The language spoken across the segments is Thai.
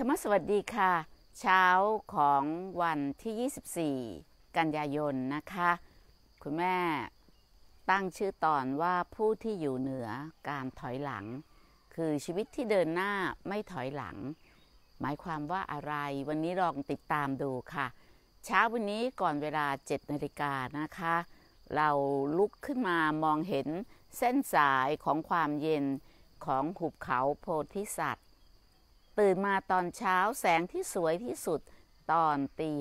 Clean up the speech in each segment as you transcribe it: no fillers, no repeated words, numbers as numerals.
ธรรมสวัสดีค่ะเช้าของวันที่24กันยายนนะคะคุณแม่ตั้งชื่อตอนว่าผู้ที่อยู่เหนือการถอยหลังคือชีวิตที่เดินหน้าไม่ถอยหลังหมายความว่าอะไรวันนี้ลองติดตามดูค่ะเช้าวันนี้ก่อนเวลา7 นาฬิกานะคะเราลุกขึ้นมามองเห็นเส้นสายของความเย็นของหุบเขาโพธิสัตว์ตื่นมาตอนเช้าแสงที่สวยที่สุดตอน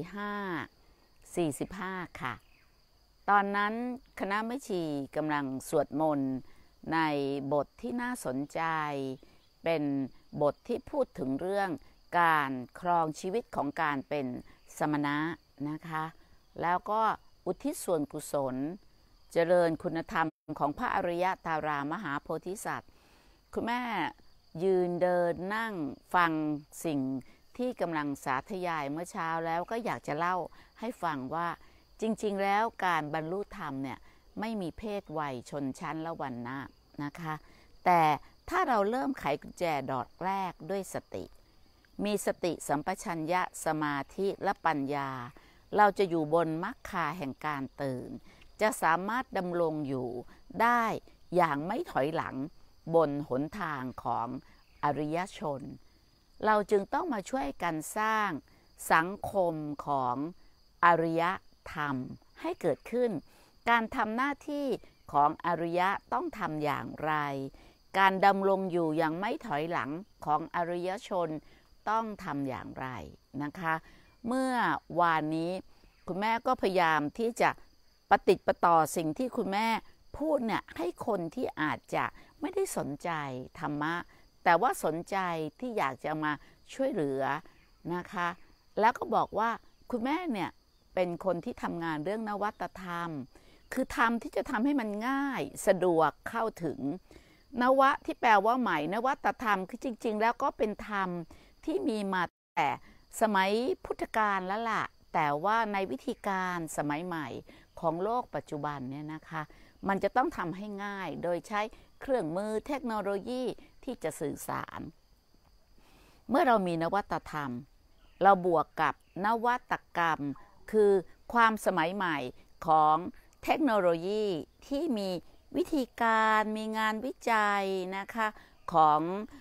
ตี 5:45ค่ะตอนนั้นคณะแม่ชีกำลังสวดมนต์ในบทที่น่าสนใจเป็นบทที่พูดถึงเรื่องการครองชีวิตของการเป็นสมณะนะคะแล้วก็อุทิศส่วนกุศลเจริญคุณธรรมของพระอริยตารามหาโพธิสัตว์คุณแม่ยืนเดินนั่งฟังสิ่งที่กำลังสาธยายเมื่อเช้าแล้วก็อยากจะเล่าให้ฟังว่าจริงๆแล้วการบรรลุธรรมเนี่ยไม่มีเพศวัยชนชั้นและวรรณะนะคะแต่ถ้าเราเริ่มไขกุญแจดอกแรกด้วยสติมีสติสัมปชัญญะสมาธิและปัญญาเราจะอยู่บนมรรคาแห่งการตื่นจะสามารถดำรงอยู่ได้อย่างไม่ถอยหลังบนหนทางของอริยชนเราจึงต้องมาช่วยกันสร้างสังคมของอริยธรรมให้เกิดขึ้นการทำหน้าที่ของอริยะต้องทำอย่างไรการดำรงอยู่อย่างไม่ถอยหลังของอริยชนต้องทำอย่างไรนะคะเมื่อวานนี้คุณแม่ก็พยายามที่จะปฏิปต่อสิ่งที่คุณแม่พูดเนี่ยให้คนที่อาจจะไม่ได้สนใจธรรมะแต่ว่าสนใจที่อยากจะมาช่วยเหลือนะคะแล้วก็บอกว่าคุณแม่เนี่ยเป็นคนที่ทำงานเรื่องนวัตธรรมคือธรรมที่จะทำให้มันง่ายสะดวกเข้าถึงนวะที่แปลว่าใหม่นวัตธรรมคือจริงๆแล้วก็เป็นธรรมที่มีมาแต่สมัยพุทธกาลแล้วล่ะแต่ว่าในวิธีการสมัยใหม่ของโลกปัจจุบันเนี่ยนะคะมันจะต้องทำให้ง่ายโดยใช้เครื่องมือเทคโนโลยีที่จะสื่อสารเมื่อเรามีนวัตธรรมเราบวกกับนวัตกรรมคือความสมัยใหม่ของเทคโนโลยีที่มีวิธีการมีงานวิจัยนะคะของ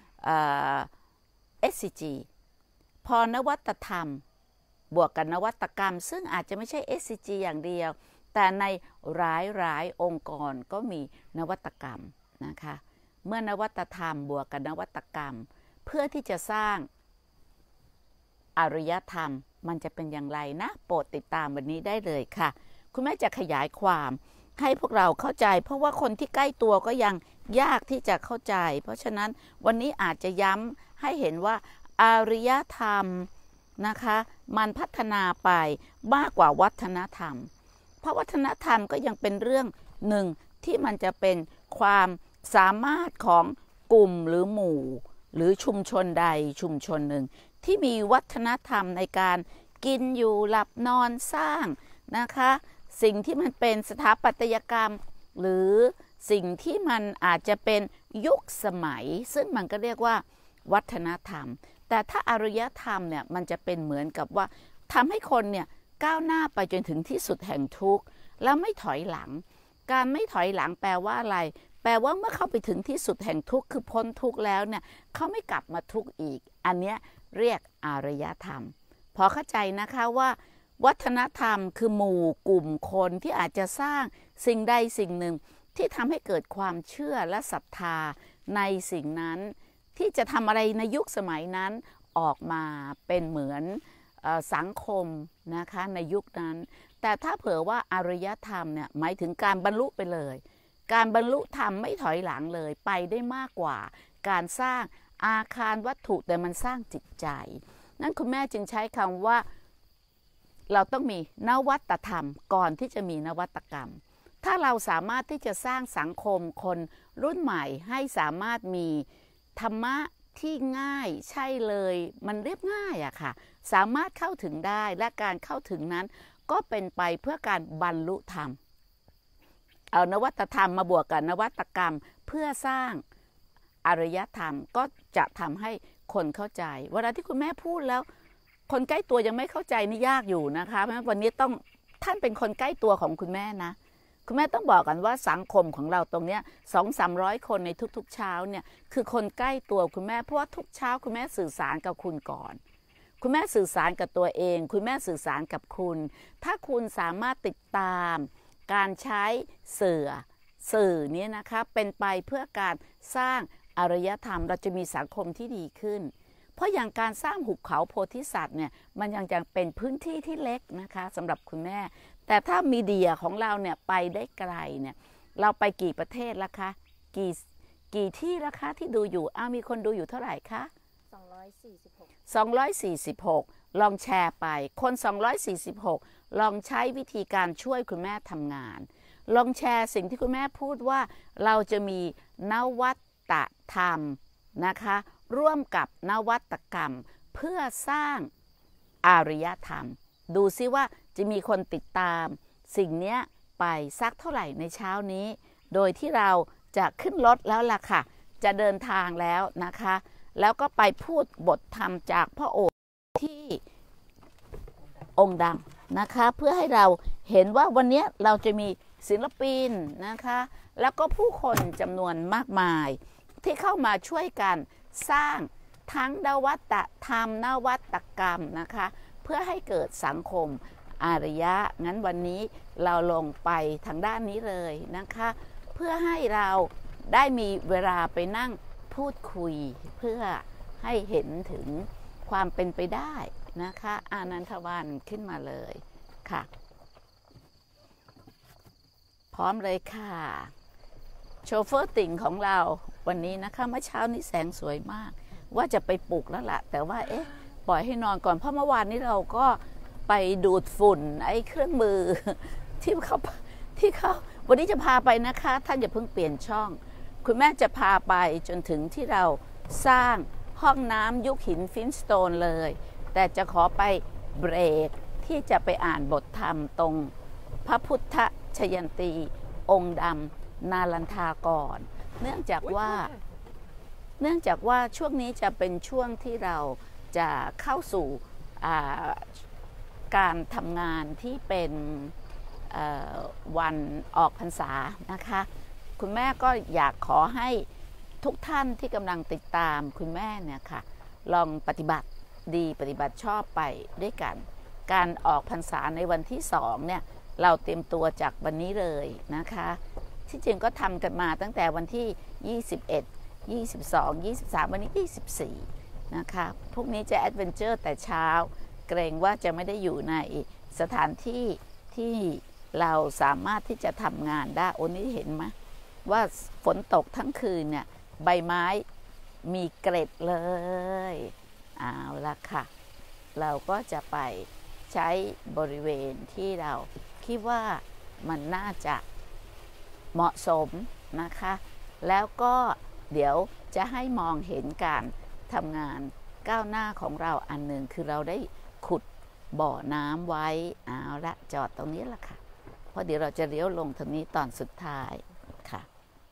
SCG พอนวัตธรรมบวกกับนวัตกรรมซึ่งอาจจะไม่ใช่ SCG อย่างเดียวแต่ในหลายองค์กรก็มีนวัตกรรมนะคะเมื่อนวัตธรรมบวกกับนวัตกรรมเพื่อที่จะสร้างอารยธรรมมันจะเป็นอย่างไรนะโปรดติดตามวันนี้ได้เลยค่ะคุณแม่จะขยายความให้พวกเราเข้าใจเพราะว่าคนที่ใกล้ตัวก็ยังยากที่จะเข้าใจเพราะฉะนั้นวันนี้อาจจะย้ำให้เห็นว่าอารยธรรมนะคะมันพัฒนาไปมากกว่าวัฒนธรรมเพราะวัฒนธรรมก็ยังเป็นเรื่องหนึ่งที่มันจะเป็นความสามารถของกลุ่มหรือหมู่หรือชุมชนใดชุมชนหนึ่งที่มีวัฒนธรรมในการกินอยู่หลับนอนสร้างนะคะสิ่งที่มันเป็นสถาปัตยกรรมหรือสิ่งที่มันอาจจะเป็นยุคสมัยซึ่งมันก็เรียกว่าวัฒนธรรมแต่ถ้าอารยธรรมเนี่ยมันจะเป็นเหมือนกับว่าทำให้คนเนี่ยก้าวหน้าไปจนถึงที่สุดแห่งทุกข์แล้วไม่ถอยหลังการไม่ถอยหลังแปลว่าอะไรแปลว่าเมื่อเข้าไปถึงที่สุดแห่งทุกข์คือพ้นทุกข์แล้วเนี่ยเขาไม่กลับมาทุกข์อีกอันเนี้ยเรียกอารยธรรมพอเข้าใจนะคะว่าวัฒนธรรมคือหมู่กลุ่มคนที่อาจจะสร้างสิ่งใดสิ่งหนึ่งที่ทำให้เกิดความเชื่อและศรัทธาในสิ่งนั้นที่จะทำอะไรในยุคสมัยนั้นออกมาเป็นเหมือนสังคมนะคะในยุคนั้นแต่ถ้าเผื่อว่าอารยธรรมเนี่ยหมายถึงการบรรลุไปเลยการบรรลุธรรมไม่ถอยหลังเลยไปได้มากกว่าการสร้างอาคารวัตถุแต่มันสร้างจิตใจนั้นคุณแม่จึงใช้คำว่าเราต้องมีนวัตธรรมก่อนที่จะมีนวัตกรรมถ้าเราสามารถที่จะสร้างสังคมคนรุ่นใหม่ให้สามารถมีธรรมะที่ง่ายใช่เลยมันเรียบง่ายอะค่ะสามารถเข้าถึงได้และการเข้าถึงนั้นก็เป็นไปเพื่อการบรรลุธรรมเอานวัตธรรมมาบวกกับนวัตกรรมเพื่อสร้างอารยธรรมก็จะทำให้คนเข้าใจเวลาที่คุณแม่พูดแล้วคนใกล้ตัวยังไม่เข้าใจนี่ยากอยู่นะคะเพราะฉะนั้นวันนี้ต้องท่านเป็นคนใกล้ตัวของคุณแม่นะคุณแม่ต้องบอกกันว่าสังคมของเราตรงเนี้ย200-300 คนในทุกๆเช้าเนี่ยคือคนใกล้ตัวคุณแม่เพราะว่าทุกเช้าคุณแม่สื่อสารกับคุณก่อนคุณแม่สื่อสารกับตัวเองคุณแม่สื่อสารกับคุณถ้าคุณสามารถติดตามการใช้สื่อนี้นะคะเป็นไปเพื่อการสร้างอารยธรรมเราจะมีสังคมที่ดีขึ้นเพราะอย่างการสร้างหุบเขาโพธิสัตว์เนี่ยมันยังเป็นพื้นที่ที่เล็กนะคะสำหรับคุณแม่แต่ถ้ามีเดียของเราเนี่ยไปได้ไกลเนี่ยเราไปกี่ประเทศละคะกี่ที่ละคะที่ดูอยู่มีคนดูอยู่เท่าไหร่คะ246ลองแชร์ไปคน246ลองใช้วิธีการช่วยคุณแม่ทำงานลองแชร์สิ่งที่คุณแม่พูดว่าเราจะมีนวัตธรรมนะคะร่วมกับนวัตกรรมเพื่อสร้างอารยธรรมดูซิว่าจะมีคนติดตามสิ่งนี้ไปสักเท่าไหร่ในเช้านี้โดยที่เราจะขึ้นรถแล้วล่ะค่ะจะเดินทางแล้วนะคะแล้วก็ไปพูดบทธรรมจากพระโอษฐ์ที่องค์ดำนะคะเพื่อให้เราเห็นว่าวันนี้เราจะมีศิลปินนะคะแล้วก็ผู้คนจำนวนมากมายที่เข้ามาช่วยกันสร้างทั้งนวัตธรรมนวัตกรรมนะคะเพื่อให้เกิดสังคมอารยะงั้นวันนี้เราลงไปทางด้านนี้เลยนะคะเพื่อให้เราได้มีเวลาไปนั่งพูดคุยเพื่อให้เห็นถึงความเป็นไปได้นะคะอานันทวันขึ้นมาเลยค่ะพร้อมเลยค่ะโชเฟอร์ติ่งของเราวันนี้นะคะเมื่อเช้านี้แสงสวยมากว่าจะไปปลุกแล้วล่ะแต่ว่าปล่อยให้นอนก่อนเพราะเมื่อวานนี้เราก็ไปดูดฝุ่นเครื่องมือที่เขาวันนี้จะพาไปนะคะท่านอย่าเพิ่งเปลี่ยนช่องคุณแม่จะพาไปจนถึงที่เราสร้างห้องน้ำยุคหินฟินสโตนเลยแต่จะขอไปเบรกที่จะไปอ่านบทธรรมตรงพระพุทธชยันตีองค์ดำนาลันทาก่อนเนื่องจากว่าช่วงนี้จะเป็นช่วงที่เราจะเข้าสู่การทำงานที่เป็นวันออกพรรษานะคะคุณแม่ก็อยากขอให้ทุกท่านที่กำลังติดตามคุณแม่เนี่ยค่ะลองปฏิบัติดีปฏิบัติชอบไปด้วยกันการออกพรรษาในวันที่2เนี่ยเราเตรียมตัวจากวันนี้เลยนะคะที่จริงก็ทำกันมาตั้งแต่วันที่21 22 23วันนี้24นะคะพวกนี้จะแอดเวนเจอร์แต่เช้าเกรงว่าจะไม่ได้อยู่ในสถานที่ที่เราสามารถที่จะทำงานได้โอ้นี่เห็นไหมว่าฝนตกทั้งคืนเนี่ยใบไม้มีเกล็ดเลยเอาละค่ะเราก็จะไปใช้บริเวณที่เราคิดว่ามันน่าจะเหมาะสมนะคะแล้วก็เดี๋ยวจะให้มองเห็นการทำงานก้าวหน้าของเราอันหนึ่งคือเราได้ขุดบ่อน้ำไว้เอาละจอดตรงนี้ละค่ะเพราะเดี๋ยวเราจะเลี้ยวลงทางนี้ตอนสุดท้ายค่ะ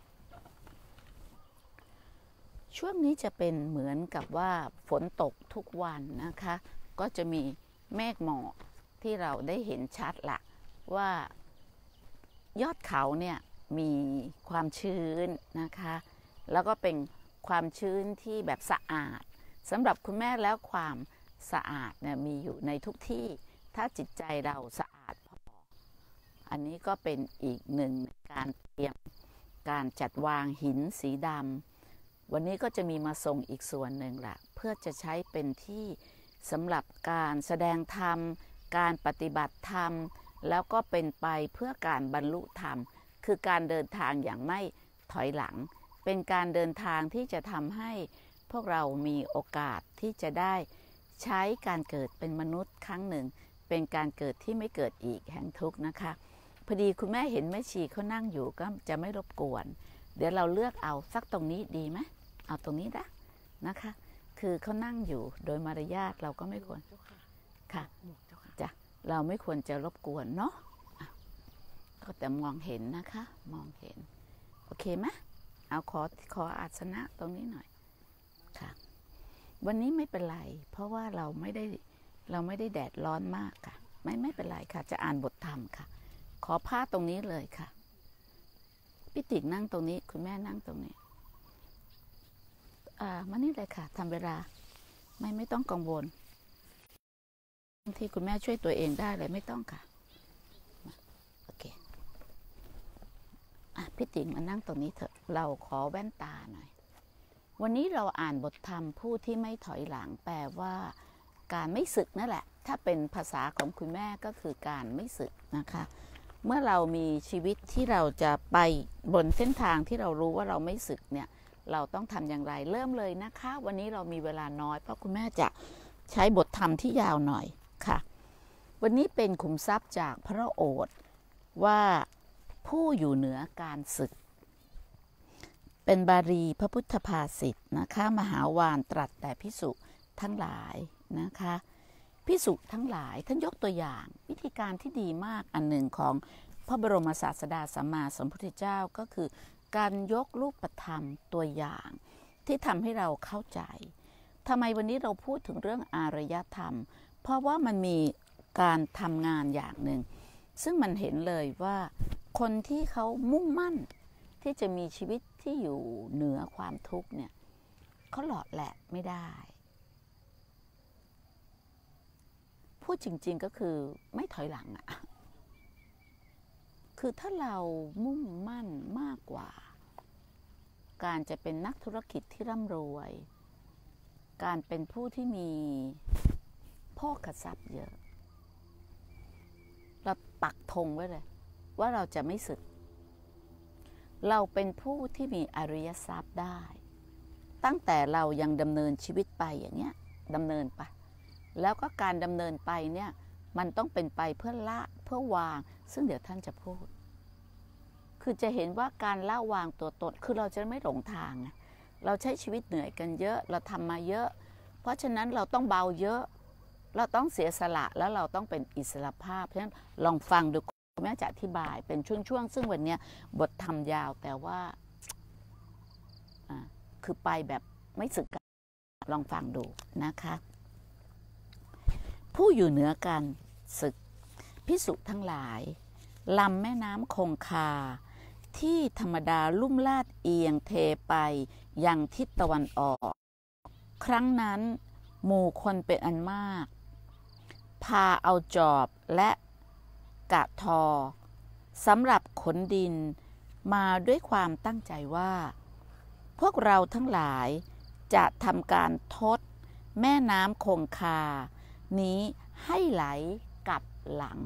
ช่วงนี้จะเป็นเหมือนกับว่าฝนตกทุกวันนะคะก็จะมีเมฆหมอกที่เราได้เห็นชัดละว่ายอดเขาเนี่ยมีความชื้นนะคะแล้วก็เป็นความชื้นที่แบบสะอาดสำหรับคุณแม่แล้วความสะอาดเนี่ยมีอยู่ในทุกที่ถ้าจิตใจเราสะอาดพออันนี้ก็เป็นอีกหนึ่งการเตรียมการจัดวางหินสีดำวันนี้ก็จะมีมาส่งอีกส่วนหนึ่งละเพื่อจะใช้เป็นที่สำหรับการแสดงธรรมการปฏิบัติธรรมแล้วก็เป็นไปเพื่อการบรรลุธรรมคือการเดินทางอย่างไม่ถอยหลังเป็นการเดินทางที่จะทำให้พวกเรามีโอกาสที่จะได้ใช้การเกิดเป็นมนุษย์ครั้งหนึ่งเป็นการเกิดที่ไม่เกิดอีกแห่งทุกข์นะคะพอดีคุณแม่เห็นแม่ชีเขานั่งอยู่ก็จะไม่รบกวนเดี๋ยวเราเลือกเอาสักตรงนี้ดีไหมเอาตรงนี้นะคะคือเขานั่งอยู่โดยมารยาทเราก็ไม่ควรค่ะจ้ะเราไม่ควรจะรบกวนเนาะก็แต่มองเห็นนะคะมองเห็นโอเคไหมเอาขออาสนะตรงนี้หน่อยค่ะวันนี้ไม่เป็นไรเพราะว่าเราไม่ได้แดดร้อนมากค่ะไม่เป็นไรค่ะจะอ่านบทธรรมค่ะขอผ้าตรงนี้เลยค่ะพี่ติ๋งนั่งตรงนี้คุณแม่นั่งตรงนี้มานี่เลยค่ะทำเวลาไม่ต้องกังวลบางทีคุณแม่ช่วยตัวเองได้เลยไม่ต้องค่ะโอเคพี่ติ๋งมานั่งตรงนี้เถอะเราขอแว่นตาหน่อยวันนี้เราอ่านบทธรรมผู้ที่ไม่ถอยหลังแปลว่าการไม่สึกนั่นแหละถ้าเป็นภาษาของคุณแม่ก็คือการไม่สึกนะคะเมื่อเรามีชีวิตที่เราจะไปบนเส้นทางที่เรารู้ว่าเราไม่สึกเนี่ยเราต้องทำอย่างไรเริ่มเลยนะคะวันนี้เรามีเวลาน้อยเพราะคุณแม่จะใช้บทธรรมที่ยาวหน่อยค่ะวันนี้เป็นขุมทรัพย์จากพระโอษฐ์ว่าผู้อยู่เหนือการสึกเป็นบาลีพระพุทธภาษิตนะคะมหาวานตรัสแต่ภิกษุทั้งหลายนะคะภิกษุทั้งหลายท่านยกตัวอย่างวิธีการที่ดีมากอันหนึ่งของพระบรมศาสดาสัมมาสัมพุทธเจ้าก็คือการยกรูปธรรมตัวอย่างที่ทำให้เราเข้าใจทำไมวันนี้เราพูดถึงเรื่องอารยธรรมเพราะว่ามันมีการทำงานอย่างหนึ่งซึ่งมันเห็นเลยว่าคนที่เขามุ่งมั่นที่จะมีชีวิตที่อยู่เหนือความทุกข์เนี่ยเขาหลอดแหละไม่ได้พูดจริงๆก็คือไม่ถอยหลังอะคือถ้าเรามุ่งมั่นมากกว่าการจะเป็นนักธุรกิจที่ร่ำรวยการเป็นผู้ที่มีโภคทรัพย์เยอะเราปักธงไว้เลยว่าเราจะไม่สึกเราเป็นผู้ที่มีอริยทรัพย์ได้ตั้งแต่เรายังดำเนินชีวิตไปอย่างเงี้ยดำเนินไปแล้วก็การดำเนินไปเนี่ยมันต้องเป็นไปเพื่อละเพื่อวางซึ่งเดี๋ยวท่านจะพูดคือจะเห็นว่าการละวางตัวตนคือเราจะไม่หลงทางเราใช้ชีวิตเหนื่อยกันเยอะเราทำมาเยอะเพราะฉะนั้นเราต้องเบาเยอะเราต้องเสียสละแล้วเราต้องเป็นอิสระภาพเพราะฉะนั้นลองฟังดูแม่จะอธิบายเป็นช่วงๆซึ่งวันนี้บทธรรมยาวแต่ว่าคือไปแบบไม่สึกลองฟังดูนะคะผู้อยู่เหนือการสึกภิกษุทั้งหลายลำแม่น้ำคงคาที่ธรรมดาลุ่มลาดเอียงเทไปยังทิศตะวันออกครั้งนั้นหมู่คนเป็นอันมากพาเอาจอบและกะทอสำหรับขนดินมาด้วยความตั้งใจว่าพวกเราทั้งหลายจะทำการทดแม่น้ำคงคานี้ให้ไหลกลับหลัง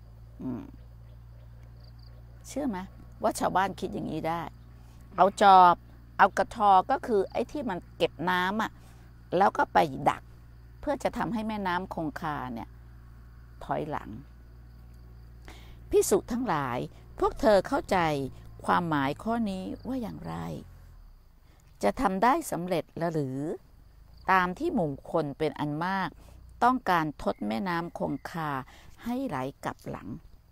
เชื่อไหมว่าชาวบ้านคิดอย่างนี้ได้เอาจอบเอากระทอก็คือไอ้ที่มันเก็บน้ำแล้วก็ไปดักเพื่อจะทำให้แม่น้ำคงคาเนี่ยถอยหลังภิกษุทั้งหลายพวกเธอเข้าใจความหมายข้อนี้ว่าอย่างไรจะทำได้สำเร็จหรือตามที่หมู่คนเป็นอันมากต้องการทดแม่น้ำคงคาให้ไหลกลับหลัง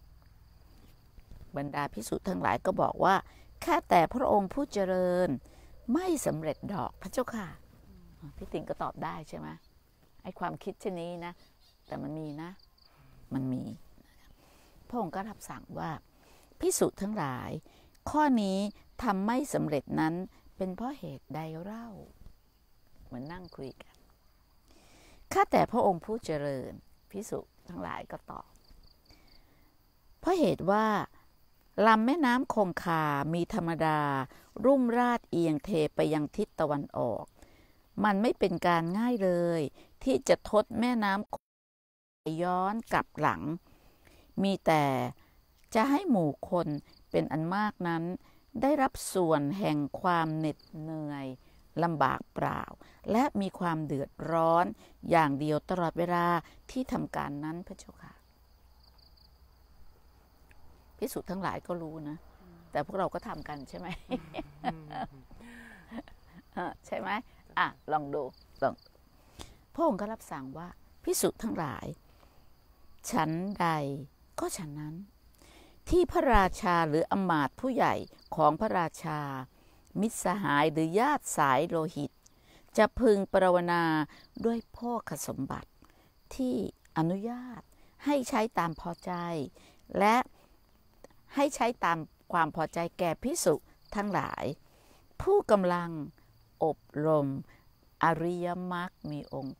บรรดาภิกษุทั้งหลายก็บอกว่าแค่แต่พระองค์ผู้เจริญไม่สำเร็จดอกพระเจ้าค่ะพี่ติ๋งก็ตอบได้ใช่ไหมไอ้ความคิดเช่นนี้นะแต่มันมีนะมันมีพระองค์ก็รับสั่งว่าภิกษุทั้งหลายข้อนี้ทำไม่สำเร็จนั้นเป็นเพราะเหตุใดเล่าเหมือนนั่งคุยกันข้าแต่พระองค์ผู้เจริญภิกษุทั้งหลายก็ตอบเพราะเหตุว่าลำแม่น้ำคงคามีธรรมดารุ่มราดเอียงเทไปยังทิศตะวันออกมันไม่เป็นการง่ายเลยที่จะทดแม่น้ำย้อนกลับหลังมีแต่จะให้หมู่คนเป็นอันมากนั้นได้รับส่วนแห่งความเหน็ดเหนื่อยลำบากเปล่าและมีความเดือดร้อนอย่างเดียวตลอดเวลาที่ทำการนั้นพระเจ้าค่ะภิกษุทั้งหลายก็รู้นะแต่พวกเราก็ทำกันใช่ไหม ใช่ไหมลองดูพระองค์ก็รับสั่งว่าภิกษุทั้งหลายฉันใดก็ฉันนั้นที่พระราชาหรืออมาตย์ผู้ใหญ่ของพระราชามิตรสหายหรือญาติสายโลหิตจะพึงปรารถนาด้วยโภคสมบัติที่อนุญาตให้ใช้ตามพอใจและให้ใช้ตามความพอใจแก่ภิกษุทั้งหลายผู้กำลังอบรมอริยมรรคมีองค์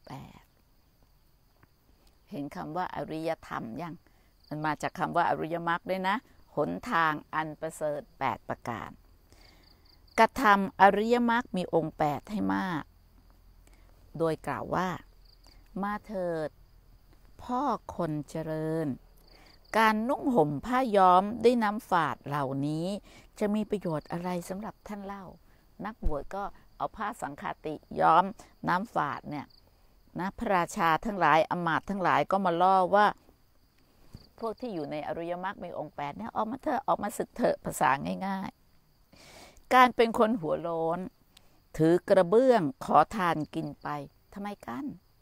8เห็นคำว่าอริยธรรมยังมันมาจากคำว่าอริยมรรคด้วยนะหนทางอันประเสริฐ8ประการกระทำอริยมรรคมีองค์8ให้มากโดยกล่าวว่ามาเถิดพ่อคนเจริญการนุ่งห่มผ้าย้อมด้วยน้ำฝาดเหล่านี้จะมีประโยชน์อะไรสำหรับท่านเล่านักบวชก็เอาผ้าสังฆาติย้อมน้ำฝาดเนี่ยนะพระราชาทั้งหลายอมาตย์ทั้งหลายก็มาล่อว่าพวกที่อยู่ในอริยมรรคมีองค์8เนี่ยออกมาเถอะออกมาศึกเถอะภาษาง่ายๆการเป็นคนหัวโล้นถือกระเบื้องขอทานกินไปทำไมกัน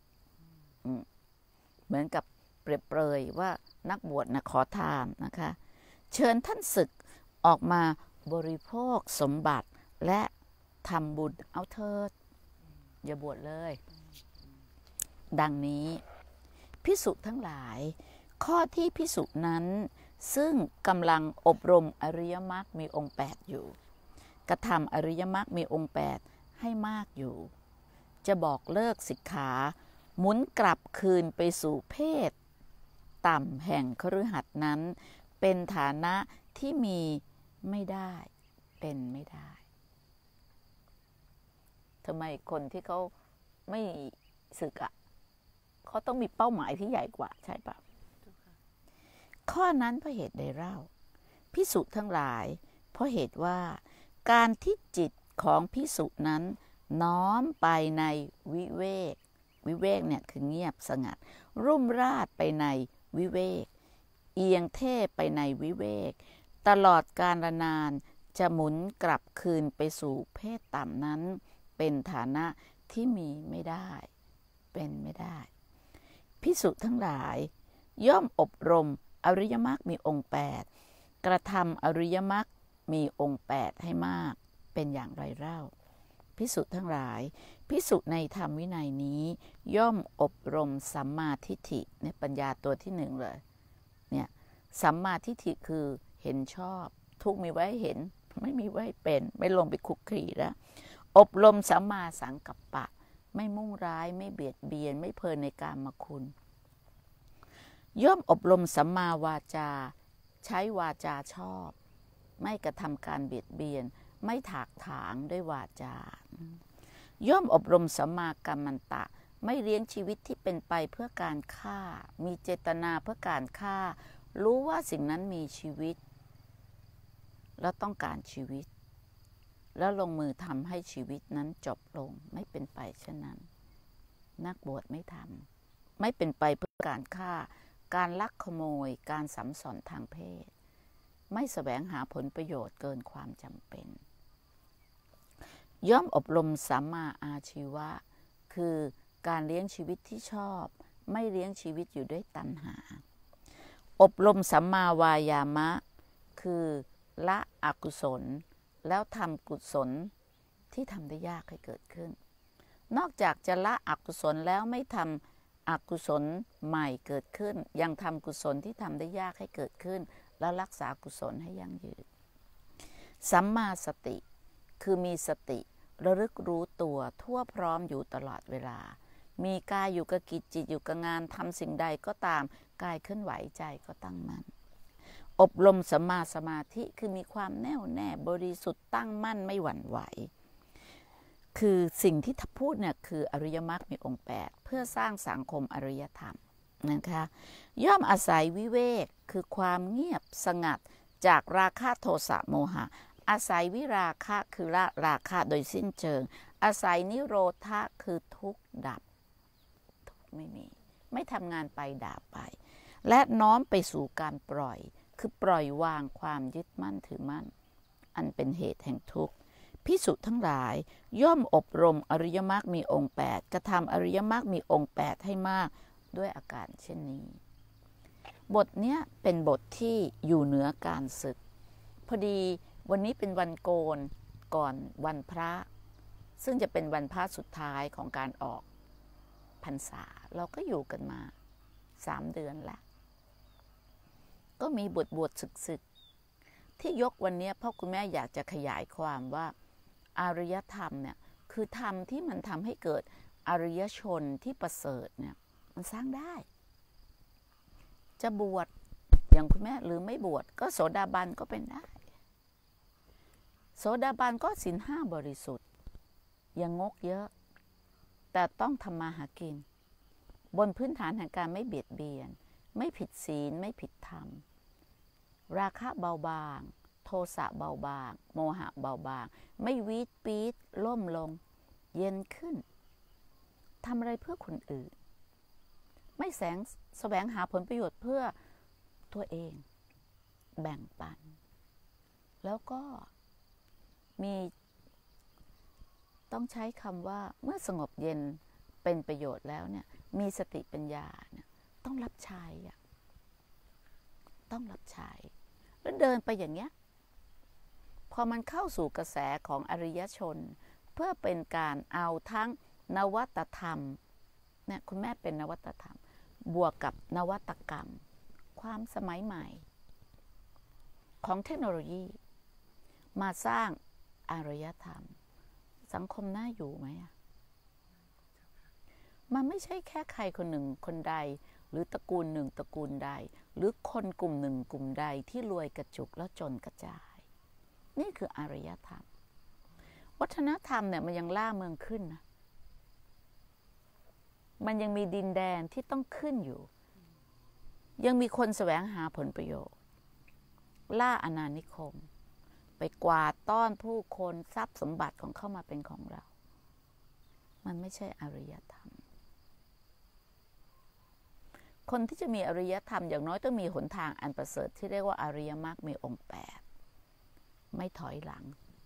เหมือนกับเปรียบเปรยว่านักบวชนะขอทานนะคะเชิญท่านศึกออกมาบริโภคสมบัติและทำบุญเอาเถิดอย่าบวชเลยดังนี้ภิกษุทั้งหลายข้อที่ภิกษุนั้นซึ่งกำลังอบรมอริยมรรคมีองค์8อยู่กระทำอริยมรรคมีองค์8ให้มากอยู่จะบอกเลิกสิกขาหมุนกลับคืนไปสู่เพศต่ำแห่งคฤหัสถ์นั้นเป็นฐานะที่มีไม่ได้เป็นไม่ได้ทำไมคนที่เขาไม่สึกเขาต้องมีเป้าหมายที่ใหญ่กว่าใช่ปะข้อนั้นเพราะเหตุใดเล่าภิกษุทั้งหลายเพราะเหตุว่าการที่จิตของภิกษุนั้นน้อมไปในวิเวกวิเวกเนี่ยคือเงียบสงัดรุ่มราดไปในวิเวกเอียงเทไปในวิเวกตลอดกาลนานจะหมุนกลับคืนไปสู่เพศต่ำนั้นเป็นฐานะที่มีไม่ได้เป็นไม่ได้ภิกษุทั้งหลายย่อมอบรมอริยมรรคมีองค์8กระทำอริยมรรคมีองค์8ให้มากเป็นอย่างไรเล่าภิกษุทั้งหลายภิกษุในธรรมวินัยนี้ย่อมอบรมสัมมาทิฏฐิเนี่ยปัญญาตัวที่1เลยเนี่ยสัมมาทิฏฐิคือเห็นชอบทุกมีไว้เห็นไม่มีไว้เป็นไม่ลงไปคุกคีแล้วอบรมสัมมาสังกัปปะไม่มุ่งร้ายไม่เบียดเบียนไม่เพลินในกามคุณย่อมอบรมสัมมาวาจาใช้วาจาชอบไม่กระทำการเบียดเบียนไม่ถากถางด้วยวาจาย่อมอบรมสัมมากัมมันตะไม่เลี้ยงชีวิตที่เป็นไปเพื่อการฆ่ามีเจตนาเพื่อการฆ่ารู้ว่าสิ่งนั้นมีชีวิตแล้วต้องการชีวิตแล้วลงมือทำให้ชีวิตนั้นจบลงไม่เป็นไปเช่นนั้นนักบวชไม่ทำไม่เป็นไปเพื่อการฆ่าการลักขโมยการสัมสอนทางเพศไม่แสวงหาผลประโยชน์เกินความจำเป็นย่อมอบรมสัมมาอาชีวะคือการเลี้ยงชีวิตที่ชอบไม่เลี้ยงชีวิตอยู่ด้วยตัณหาอบรมสัมมาวายามะคือละอกุศลแล้วทำกุศลที่ทำได้ยากให้เกิดขึ้นนอกจากจะละอกุศลแล้วไม่ทำอกุศลใหม่เกิดขึ้นยังทำกุศลที่ทำได้ยากให้เกิดขึ้นแล้วรักษากุศลให้ยั่งยืนสัมมาสติคือมีสติระลึกรู้ตัวทั่วพร้อมอยู่ตลอดเวลามีกายอยู่กับกิจจิตอยู่กับงานทำสิ่งใดก็ตามกายเคลื่อนไหวใจก็ตั้งมั่นอบรมสัมมาสมาธิคือมีความแน่วแน่บริสุทธิ์ตั้งมั่นไม่หวั่นไหวคือสิ่งที่พูดเนี่ยคืออริยมรรคมีองค์8เพื่อสร้างสังคมอริยธรรมนะคะย่อมอาศัยวิเวกคือความเงียบสงัดจากราคะโทสะโมหะอาศัยวิราคะคือละราคะโดยสิ้นเชิงอาศัยนิโรธะคือทุกข์ดับทุกข์ไม่มีไม่ทำงานไปดับไปและน้อมไปสู่การปล่อยคือปล่อยวางความยึดมั่นถือมั่นอันเป็นเหตุแห่งทุกข์ภิกษุทั้งหลายย่อมอบรมอริยมรรคมีองค์8กระทำอริยมรรคมีองค์8ให้มากด้วยอาการเช่นนี้บทเนี้ยเป็นบทที่อยู่เหนือการศึกพอดีวันนี้เป็นวันโกนก่อนวันพระซึ่งจะเป็นวันพระสุดท้ายของการออกพรรษาเราก็อยู่กันมา3 เดือนแล้วก็มีบวชศึกที่ยกวันนี้พ่อคุณแม่อยากจะขยายความว่าอารยธรรมเนี่ยคือธรรมที่มันทำให้เกิดอารยชนที่ประเสริฐเนี่ยมันสร้างได้จะบวชอย่างคุณแม่หรือไม่บวชก็โสดาบันก็เป็นได้โสดาบันก็ศีล 5บริสุทธิ์อย่างงกเยอะแต่ต้องทำมาหากินบนพื้นฐานแห่งการไม่เบียดเบียนไม่ผิดศีลไม่ผิดธรรมราคะเบาบางโทสะเบาบางโมหะเบาบางไม่วีดปี๊ดล่มลงเย็นขึ้นทำอะไรเพื่อคนอื่นไม่แสวงหาผลประโยชน์เพื่อตัวเองแบ่งปันแล้วก็มีต้องใช้คำว่าเมื่อสงบเย็นเป็นประโยชน์แล้วเนี่ยมีสติปัญญาเนี่ยต้องรับใช้ต้องรับใช้แล้วเดินไปอย่างเงี้ยพอมันเข้าสู่กระแสของอริยชนเพื่อเป็นการเอาทั้งนวัตธรรมเนี่ยคุณแม่เป็นนวัตธรรมบวกกับนวัตกรรมความสมัยใหม่ของเทคโนโลยีมาสร้างอารยธรรมสังคมน่าอยู่ไหมมันไม่ใช่แค่ใครคนหนึ่งคนใดหรือตระกูลหนึ่งตระกูลใดหรือคนกลุ่มหนึ่งกลุ่มใดที่รวยกระจุกแล้วจนกระจายนี่คืออารยธรรมวัฒนธรรมเนี่ยมันยังล่าเมืองขึ้นนะมันยังมีดินแดนที่ต้องขึ้นอยู่ยังมีคนแสวงหาผลประโยชน์ล่าอาณานิคมไปกวาดต้อนผู้คนทรัพย์สมบัติของเข้ามาเป็นของเรามันไม่ใช่อารยธรรมคนที่จะมีอารยธรรมอย่างน้อยต้องมีหนทางอันประเสริฐที่เรียกว่าอริยมรรคมีองค์8ไม่ถอยหลัง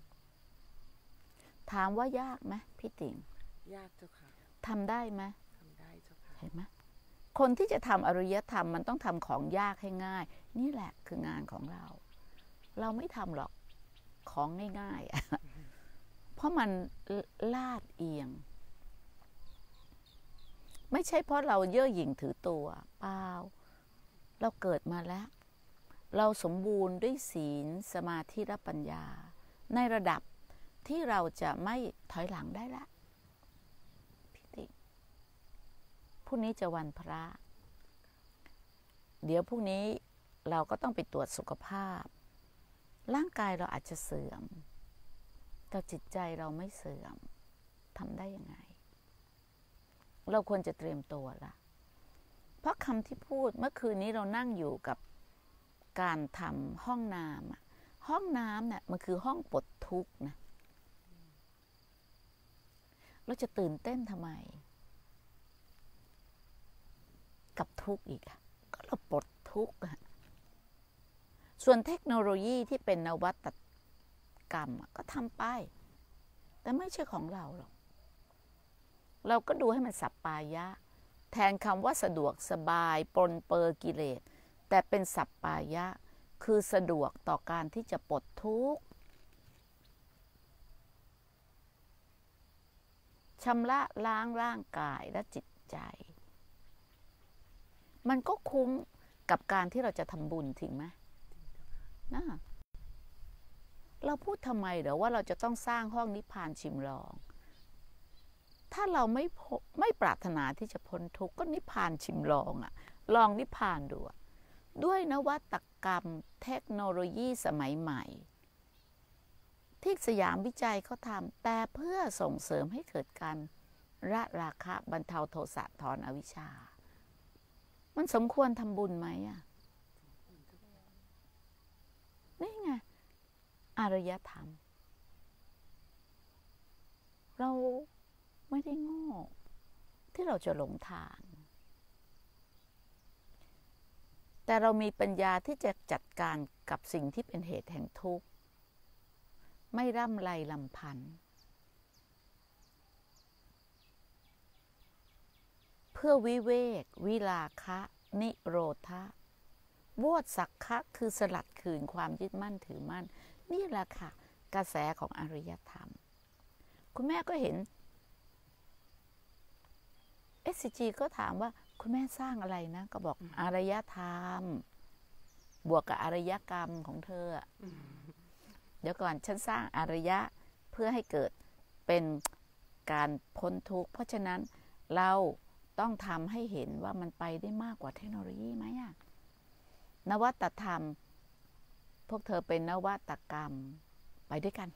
ถามว่ายากไหมพี่ติ๋งยากเจ้าค่ะทำได้ไหมทำได้เจ้าค่ะเห็นไหมคนที่จะทำอารยธรรมมันต้องทำของยากให้ง่ายนี่แหละคืองานของเราเราไม่ทำหรอกของง่ายๆเพราะมันลาดเอียงไม่ใช่เพราะเราเย่อหยิ่งถือตัวเปล่าเราเกิดมาแล้วเราสมบูรณ์ด้วยศีลสมาธิและปัญญาในระดับที่เราจะไม่ถอยหลังได้ละพี่ติ๊กพรุ่งนี้จะวันพระเดี๋ยวพรุ่งนี้เราก็ต้องไปตรวจสุขภาพร่างกายเราอาจจะเสื่อมแต่จิตใจเราไม่เสื่อมทำได้ยังไงเราควรจะเตรียมตัวละเพราะคำที่พูดเมื่อคืนนี้เรานั่งอยู่กับการทำห้องน้ำห้องน้ำเนี่ยมันคือห้องปลดทุกข์นะเราจะตื่นเต้นทำไมกับทุกข์อีกก็เราปลดทุกข์ส่วนเทคโนโลยีที่เป็นนวัตกรรมก็ทำไปแต่ไม่ใช่ของเราหรอกเราก็ดูให้มันสัปปายะแทนคำว่าสะดวกสบายปรนเปอร์กิเลสแต่เป็นสัปปายะคือสะดวกต่อการที่จะปลดทุกข์ชำระล้างร่างกายและจิตใจมันก็คุ้มกับการที่เราจะทำบุญถึงไหมนะเราพูดทำไมเดี๋ยวว่าเราจะต้องสร้างห้องนิพพานชิมลองถ้าเราไม่ปรารถนาที่จะพ้นทุกข์ก็นิพพานชิมลองลองนิพพานดูด้วยนวัตกรรมเทคโนโลยีสมัยใหม่ที่สยามวิจัยเขาทำแต่เพื่อส่งเสริมให้เกิดการละราคะบรรเทาโทสะถอนอวิชชามันสมควรทำบุญไหมนี่ไงอารยธรรมเราไม่ได้โง่ที่เราจะหลงทางแต่เรามีปัญญาที่จะจัดการกับสิ่งที่เป็นเหตุแห่งทุกข์ไม่ร่ำไรลำพันธ์เพื่อวิเวกวิราคะนิโรธะโวฏสักขะคือสลัดคืนความยึดมั่นถือมั่นนี่แหละค่ะกระแสของอารยธรรมคุณแม่ก็เห็น SCG ก็ถามว่าคุณแม่สร้างอะไรนะก็บอกอารยธรรมบวกกับอารยกรรมของเธอเดี๋ยวก่อนฉันสร้างอารยะเพื่อให้เกิดเป็นการพ้นทุกข์เพราะฉะนั้นเราต้องทำให้เห็นว่ามันไปได้มากกว่าเทคโนโลยีไหมอะนวัตธรรมพวกเธอเป็นนวัตกรรมไปด้วยกัน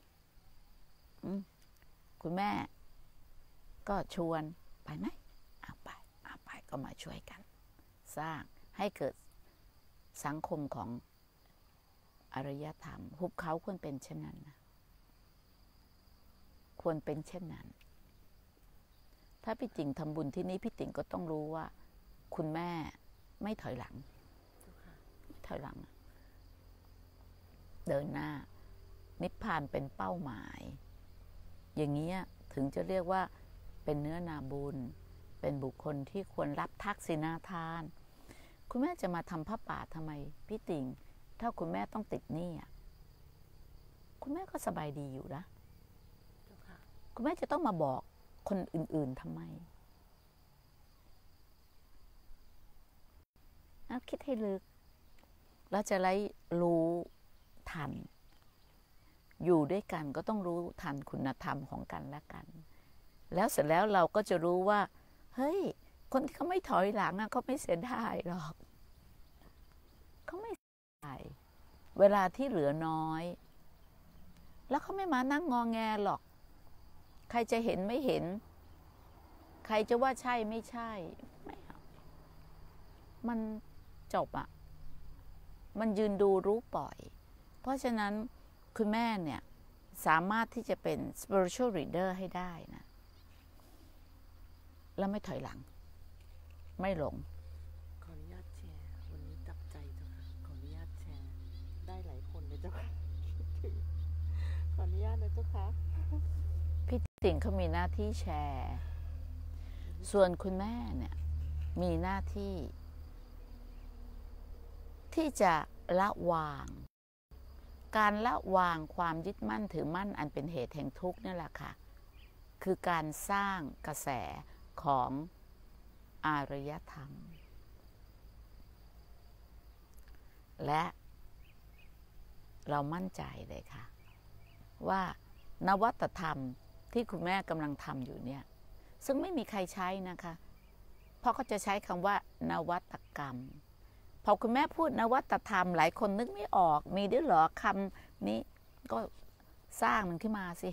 คุณแม่ก็ชวนไปไหมเอาไปก็มาช่วยกันสร้างให้เกิดสังคมของอารยธรรมหุบเขาควรเป็นเช่นนั้นนะควรเป็นเช่นนั้นถ้าพี่ติ่งทำบุญที่นี่พี่ติ่งก็ต้องรู้ว่าคุณแม่ไม่ถอยหลังไม่ถอยหลังเดินหน้านิพพานเป็นเป้าหมายอย่างนี้ถึงจะเรียกว่าเป็นเนื้อนาบุญเป็นบุคคลที่ควรรับทักษิณาทานคุณแม่จะมาทำผ้าป่าทำไมพี่ติ่งถ้าคุณแม่ต้องติดหนี้คุณแม่ก็สบายดีอยู่นะคุณแม่จะต้องมาบอกคนอื่นๆทำไมคิดให้ลึกแล้วจะได้รู้ทันอยู่ด้วยกันก็ต้องรู้ทันคุณธรรมของกันและกันแล้วเสร็จแล้วเราก็จะรู้ว่าเฮ้ยคนที่เขาไม่ถอยหลังเขาไม่เสียดายหรอกเขาไม่เสียดายเวลาที่เหลือน้อยแล้วเขาไม่มานั่งงอแงหรอกใครจะเห็นไม่เห็นใครจะว่าใช่ไม่ใช่ไม่เอามันจบมันยืนดูรู้ปล่อยเพราะฉะนั้นคุณแม่เนี่ยสามารถที่จะเป็น spiritual leader ให้ได้นะแล้วไม่ถอยหลังไม่หลงขออนุญาตแชร์วันนี้จับใจเจ้าค่ะขออนุญาตแชร์ได้หลายคนเลยเจ้าค่ะขออนุญาตนะเจ้าค่ะพี่ติ่งเขามีหน้าที่แชร์ส่วนคุณแม่เนี่ยมีหน้าที่ที่จะละวางการละวางความยึดมั่นถือมั่นอันเป็นเหตุแห่งทุกข์นี่แหละค่ะคือการสร้างกระแสของอารยธรรมและเรามั่นใจเลยค่ะว่านวัตธรรมที่คุณแม่กำลังทำอยู่เนี่ยซึ่งไม่มีใครใช้นะคะเพราะเขาจะใช้คำว่านวัตกรรมพอคุณแม่พูดนวัตธรรมหลายคนนึกไม่ออกมีด้วยเหรอคำนี้ก็สร้างมันขึ้นมาสิ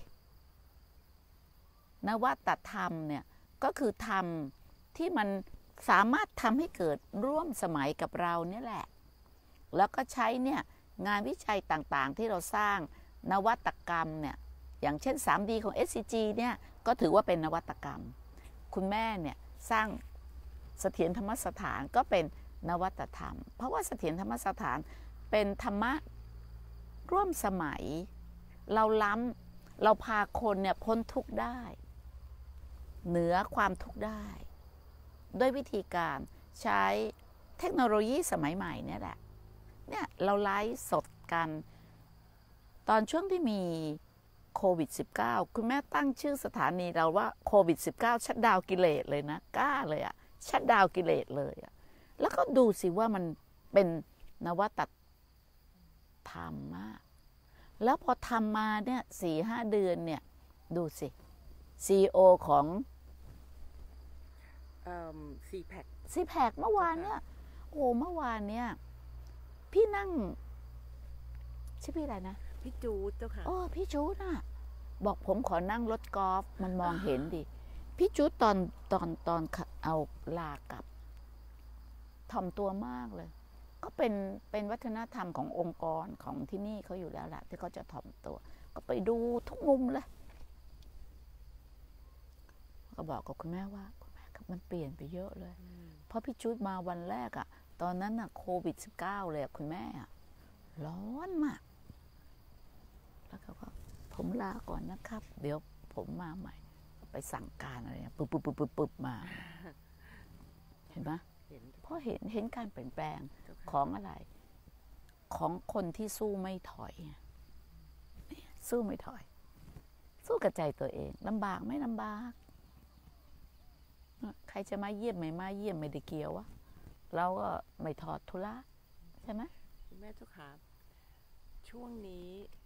นวัตธรรมเนี่ยก็คือธรรมที่มันสามารถทำให้เกิดร่วมสมัยกับเราเนี่ยแหละแล้วก็ใช้เนี่ยงานวิจัยต่างๆที่เราสร้างนวัตกรรมเนี่ยอย่างเช่น 3D ของ SCG เนี่ยก็ถือว่าเป็นนวัตกรรมคุณแม่เนี่ยสร้างเสถียรธรรมสถานก็เป็นนวัตธรรมเพราะว่าเสถียรธรรมสถานเป็นธรรมะร่วมสมัยเราล้ำเราพาคนเนี่ยพ้นทุกข์ได้เหนือความทุกข์ได้ด้วยวิธีการใช้เทคโนโลยีสมัยใหม่เนี่ยแหละเนี่ยเราไลฟ์สดกันตอนช่วงที่มีโควิด -19 คุณแม่ตั้งชื่อสถานีเราว่าโควิด -19 ชัตดาวน์กิเลสเลยนะกล้าเลยชัตดาวน์กิเลสเลยแล้วก็ดูสิว่ามันเป็นนวัตธรรมมากแล้วพอทำมาเนี่ย 4-5 เดือนเนี่ยดูสิ CEO ของCPAC เมื่อวานเนี่ยโอ้เมื่อวานเนี่ยพี่นั่งชื่อพี่อะไรนะพี่จูดเจ้าค่ะพี่จูดบอกผมขอนั่งรถกอล์ฟมันมองเห็นดิพี่จูดตอนเอาลากลับถ่อมตัวมากเลยก็เป็นวัฒนธรรมขององค์กรของที่นี่เขาอยู่แล้วแหละที่เขาจะถ่อมตัวก็ไปดูทุกมุมเลยก็บอกกับคุณแม่ว่าคุณแม่ครับมันเปลี่ยนไปเยอะเลยเพราะพี่จูดมาวันแรกตอนนั้นโควิด -19 เลยคุณแม่ร้อนมากแล้วเขาก็ผมลาก่อนนะครับเดี๋ยวผมมาใหม่ไปสั่งการอะไรปึ๊บมาเห็นไหมเพราะเห็นการเปลี่ยนแปลงของอะไรของคนที่สู้ไม่ถอยสู้ไม่ถอยสู้กับใจตัวเองลำบากไม่ลำบากใครจะมาเยี่ยมไม่มาเยี่ยมไม่ได้เกี่ยววะเราก็ไม่ถอดธุระใช่ไหมคุณแม่เจ้าค่ะช่วงนี้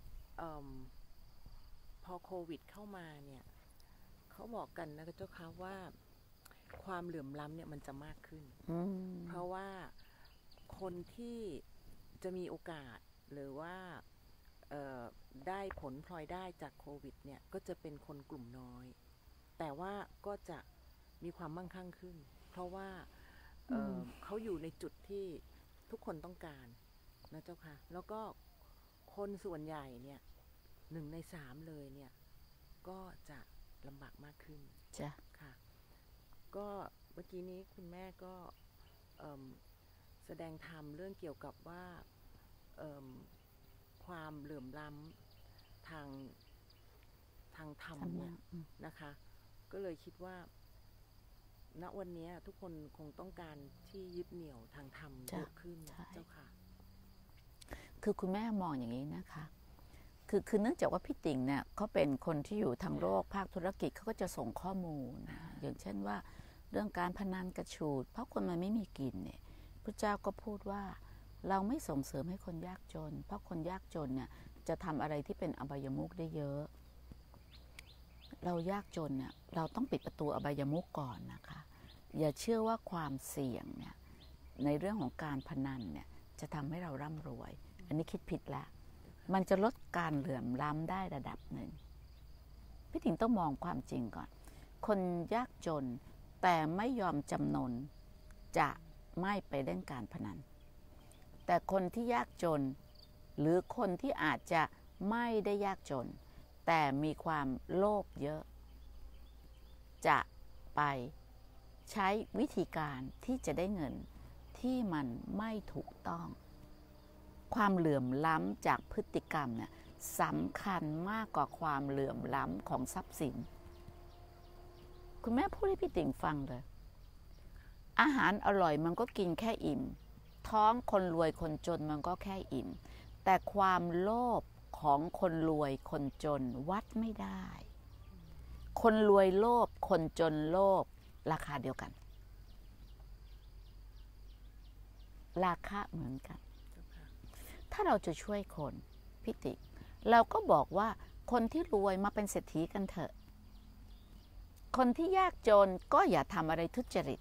พอโควิดเข้ามาเนี่ยเขาบอกกันนะเจ้าค่ะว่าความเหลื่อมล้ำเนี่ยมันจะมากขึ้นเพราะว่าคนที่จะมีโอกาสหรือว่าได้ผลพลอยได้จากโควิดเนี่ยก็จะเป็นคนกลุ่มน้อยแต่ว่าก็จะมีความมั่งคั่งขึ้นเพราะว่าเขาอยู่ในจุดที่ทุกคนต้องการนะเจ้าค่ะแล้วก็คนส่วนใหญ่เนี่ย1 ใน 3เลยเนี่ยก็จะลำบากมากขึ้นจ้ะค่ะก็เมื่อกี้นี้คุณแม่ก็แสดงธรรมเรื่องเกี่ยวกับว่าความเหลื่อมล้ำทางธรรมเนี่ยนะคะก็เลยคิดว่าณวันนี้ทุกคนคงต้องการที่ยึดเหนี่ยวทางธรรมเยอะขึ้นเจ้าค่ะคือคุณแม่มองอย่างนี้นะคะคือเนื่องจากว่าพี่ติ๋งเนี่ยเขาเป็นคนที่อยู่ทางโลกภาคธุรกิจเขาก็จะส่งข้อมูลอย่างเช่นว่าเรื่องการพนันกระฉูดเพราะคนมันไม่มีกินเนี่ยพระเจ้าก็พูดว่าเราไม่ส่งเสริมให้คนยากจนเพราะคนยากจนเนี่ยจะทำอะไรที่เป็นอบายมุขได้เยอะเรายากจนเนี่ยเราต้องปิดประตูอบายมุขก่อนนะคะอย่าเชื่อว่าความเสี่ยงเนี่ยในเรื่องของการพนันเนี่ยจะทำให้เราร่ำรวยอันนี้คิดผิดแล้วมันจะลดการเหลื่อมล้ำได้ระดับหนึ่งพี่ติ๋งต้องมองความจริงก่อนคนยากจนแต่ไม่ยอมจำนนจะไม่ไปเล่นการพนันแต่คนที่ยากจนหรือคนที่อาจจะไม่ได้ยากจนแต่มีความโลภเยอะจะไปใช้วิธีการที่จะได้เงินที่มันไม่ถูกต้องความเหลื่อมล้ำจากพฤติกรรมเนี่ยสำคัญมากกว่าความเหลื่อมล้ำของทรัพย์สินคุณแม่พูดให้พี่ติ๋งฟังเลยอาหารอร่อยมันก็กินแค่อิ่มท้องคนรวยคนจนมันก็แค่อิ่มแต่ความโลภของคนรวยคนจนวัดไม่ได้คนรวยโลภคนจนโลภราคาเดียวกันราคาเหมือนกันถ้าเราจะช่วยคนพี่ติ๋งเราก็บอกว่าคนที่รวยมาเป็นเศรษฐีกันเถอะคนที่ยากจนก็อย่าทำอะไรทุจริต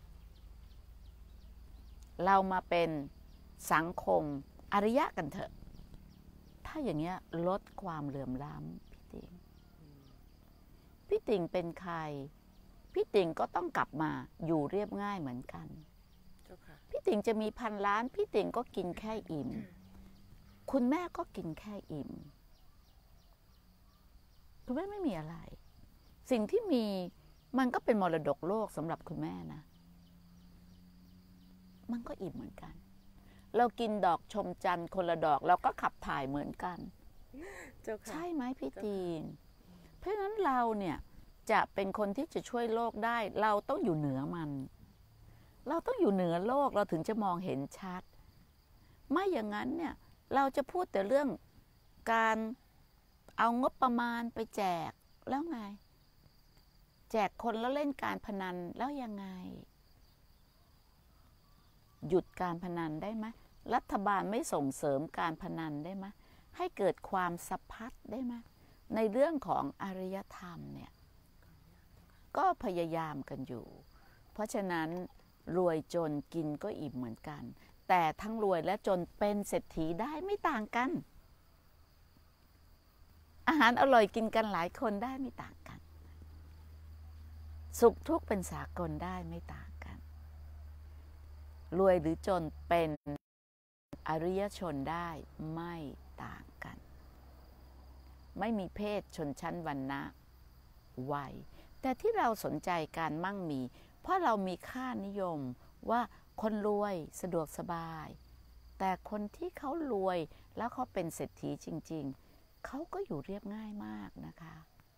เรามาเป็นสังคมอริยะกันเถอะถ้าอย่างเงี้ยลดความเหลื่อมล้ำพี่ติ๋งเป็นใครพี่ติ๋งก็ต้องกลับมาอยู่เรียบง่ายเหมือนกันพี่ติ๋งจะมี1,000 ล้านพี่ติ๋งก็กินแค่อิ่มคุณแม่ก็กินแค่อิ่มคุณแม่ไม่มีอะไรสิ่งที่มีมันก็เป็นมรดกโลกสำหรับคุณแม่นะมันก็อิ่มเหมือนกันเรากินดอกชมจันทร์คนละดอกเราก็ขับถ่ายเหมือนกันใช่ไหมพี่ตีนเพราะฉะนั้นเราเนี่ยจะเป็นคนที่จะช่วยโลกได้เราต้องอยู่เหนือมันเราต้องอยู่เหนือโลกเราถึงจะมองเห็นชัดไม่อย่างนั้นเนี่ยเราจะพูดแต่เรื่องการเอางบประมาณไปแจกแล้วไงแจกคนแล้วเล่นการพนันแล้วยังไงหยุดการพนันได้ไหมรัฐบาลไม่ส่งเสริมการพนันได้ไหมให้เกิดความสะพัดได้ไหมในเรื่องของอารยธรรมเนี่ยก็พยายามกันอยู่เพราะฉะนั้นรวยจนกินก็อิ่มเหมือนกันแต่ทั้งรวยและจนเป็นเศรษฐีได้ไม่ต่างกันอาหารอร่อยกินกันหลายคนได้ไม่ต่างกันสุขทุกข์เป็นสากลได้ไม่ต่างกันรวยหรือจนเป็นอริยชนได้ไม่ต่างกันไม่มีเพศชนชั้นวรรณะวัยแต่ที่เราสนใจการมั่งมีเพราะเรามีค่านิยมว่าคนรวยสะดวกสบายแต่คนที่เขารวยแล้วเขาเป็นเศรษฐีจริงๆเขาก็อยู่เรียบง่ายมากนะคะ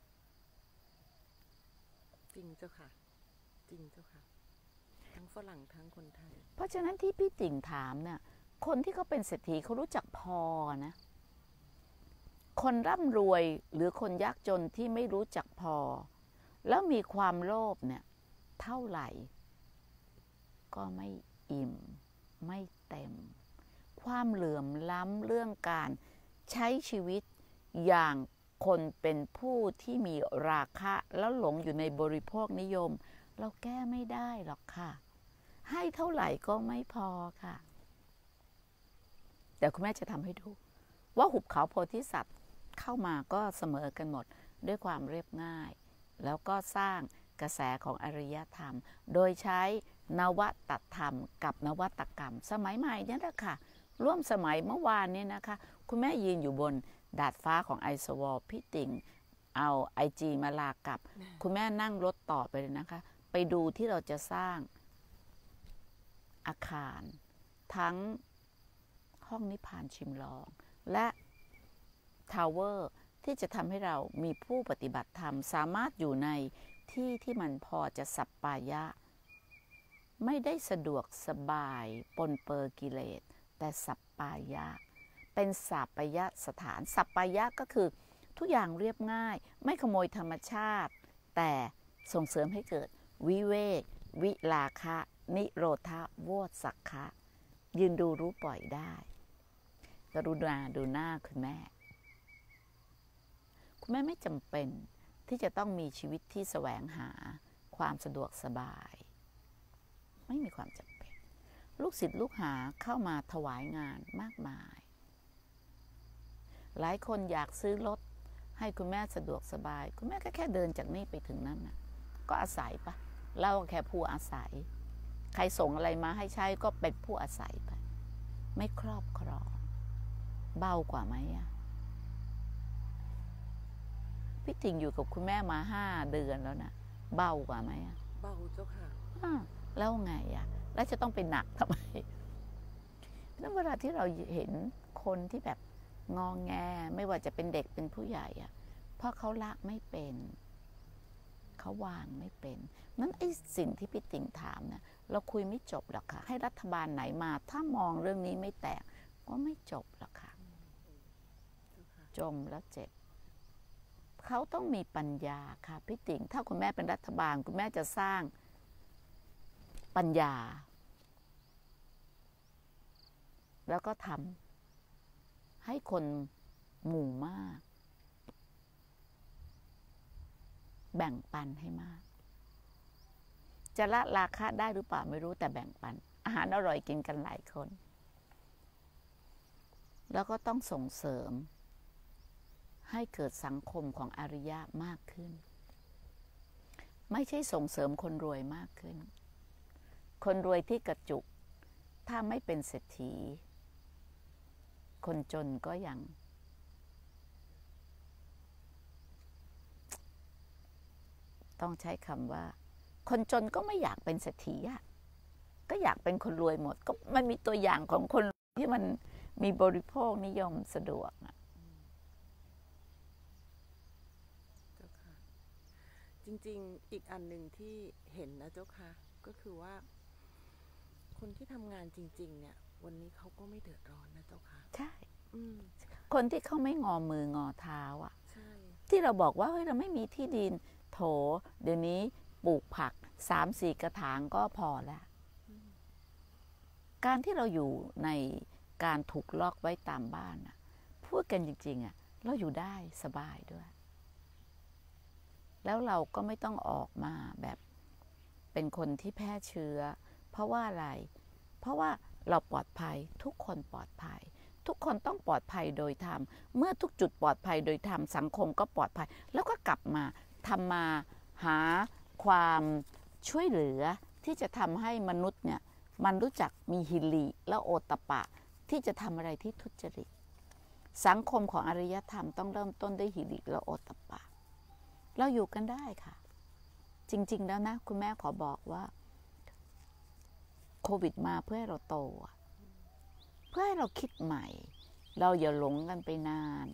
จริงเจ้าค่ะจริงเจ้าค่ะทั้งฝรั่งทั้งคนไทยเพราะฉะนั้นที่พี่ติ๋งถามเนี่ยคนที่เขาเป็นเศรษฐีเขารู้จักพอนะคนร่ำรวยหรือคนยากจนที่ไม่รู้จักพอแล้วมีความโลภเนี่ยเท่าไหร่ก็ไม่อิ่มไม่เต็มความเหลื่อมล้ำเรื่องการใช้ชีวิตอย่างคนเป็นผู้ที่มีราคะแล้วหลงอยู่ในบริโภคนิยมเราแก้ไม่ได้หรอกค่ะให้เท่าไหร่ก็ไม่พอค่ะแต่คุณแม่จะทำให้ดูว่าหุบเขาโพธิสัตว์เข้ามาก็เสมอกันหมดด้วยความเรียบง่ายแล้วก็สร้างกระแสของอารยธรรมโดยใช้นวัตธรรมกับนวัตกรรมสมัยใหม่นี่แหละค่ะร่วมสมัยเมื่อวานนี้นะคะคุณแม่ยืนอยู่บนดาดฟ้าของไอสวอลพี่ติ่งเอาIGมาลากับคุณแม่นั่งรถต่อไปเลยนะคะไปดูที่เราจะสร้างอาคารทั้งห้องนิพพานชิมลองและทาวเวอร์ที่จะทำให้เรามีผู้ปฏิบัติธรรมสามารถอยู่ในที่ที่มันพอจะสัปปายะไม่ได้สะดวกสบายปนเปื้อนกิเลสแต่สัปปายะเป็นสัปปายะสถานสัปปายะก็คือทุกอย่างเรียบง่ายไม่ขโมยธรรมชาติแต่ส่งเสริมให้เกิดวิเวกวิราคะนิโรธะโวสักขะยืนดูรู้ปล่อยได้กรุณาดูหน้าคุณแม่ไม่จำเป็นที่จะต้องมีชีวิตที่แสวงหาความสะดวกสบายไม่มีความจำเป็นลูกศิษย์ลูกหาเข้ามาถวายงานมากมายหลายคนอยากซื้อรถให้คุณแม่สะดวกสบายคุณแม่ก็แค่เดินจากนี่ไปถึงนั่นนะก็อาศัยปะเราแค่ผู้อาศัยใครส่งอะไรมาให้ใช้ก็เป็นผู้อาศัยไปไม่ครอบครองเบากว่าไหมอะพี่ติ่งอยู่กับคุณแม่มา5 เดือนแล้วนะเบากว่าไหมอะเบาเจ้าค่ะแล้วไงอะแล้วจะต้องเป็นหนักทำไมแล้วเวลาที่เราเห็นคนที่แบบงอแงไม่ว่าจะเป็นเด็กเป็นผู้ใหญ่อะเพราะเขาละไม่เป็นเขาวางไม่เป็นนั้นไอ้สิ่งที่พี่ติ่งถามเนี่ยเราคุยไม่จบหรอกค่ะให้รัฐบาลไหนมาถ้ามองเรื่องนี้ไม่แตกก็ไม่จบหรอกค่ะจมแล้วเจ็บเขาต้องมีปัญญาค่ะพี่ติ่งถ้าคุณแม่เป็นรัฐบาลคุณแม่จะสร้างปัญญาแล้วก็ทำให้คนหมู่มากแบ่งปันให้มากจะละราคะได้หรือเปล่าไม่รู้แต่แบ่งปันอาหารอร่อยกินกันหลายคนแล้วก็ต้องส่งเสริมให้เกิดสังคมของอริยะมากขึ้นไม่ใช่ส่งเสริมคนรวยมากขึ้นคนรวยที่กระจุกถ้าไม่เป็นเศรษฐีคนจนก็ยังต้องใช้คำว่าคนจนก็ไม่อยากเป็นเศรษฐีอะก็อยากเป็นคนรวยหมดก็มันมีตัวอย่างของคนที่มันมีบริโภคนิยมสะดวกอะจริงๆอีกอันหนึ่งที่เห็นนะเจ้าค่ะก็คือว่าคนที่ทำงานจริงๆเนี่ยวันนี้เขาก็ไม่เดือดร้อนนะเจ้าค่ะใช่คนที่เขาไม่งอมืองอเท้าอ่ะใช่ที่เราบอกว่าเฮ้ยเราไม่มีที่ดินโถเดี๋ยวนี้ปลูกผัก3-4 กระถางก็พอแล้วการที่เราอยู่ในการถูกล็อกไว้ตามบ้านอ่ะพูดกันจริงๆอ่ะเราอยู่ได้สบายด้วยแล้วเราก็ไม่ต้องออกมาแบบเป็นคนที่แพร่เชื้อเพราะว่าอะไรเพราะว่าเราปลอดภัยทุกคนปลอดภัยทุกคนต้องปลอดภัยโดยธรรมเมื่อทุกจุดปลอดภัยโดยธรรมสังคมก็ปลอดภัยแล้วก็กลับมาทำมาหาความช่วยเหลือที่จะทำให้มนุษย์เนี่ยมันรู้จักมีหิริและโอตตัปปะที่จะทำอะไรที่ทุจริตสังคมของอารยธรรมต้องเริ่มต้นด้วยหิริและโอตตัปปะเราอยู่กันได้ค่ะจริงๆแล้วนะคุณแม่ขอบอกว่าโควิดมาเพื่อให้เราโตเพื่อให้เราคิดใหม่เราอย่าหลงกันไปนาน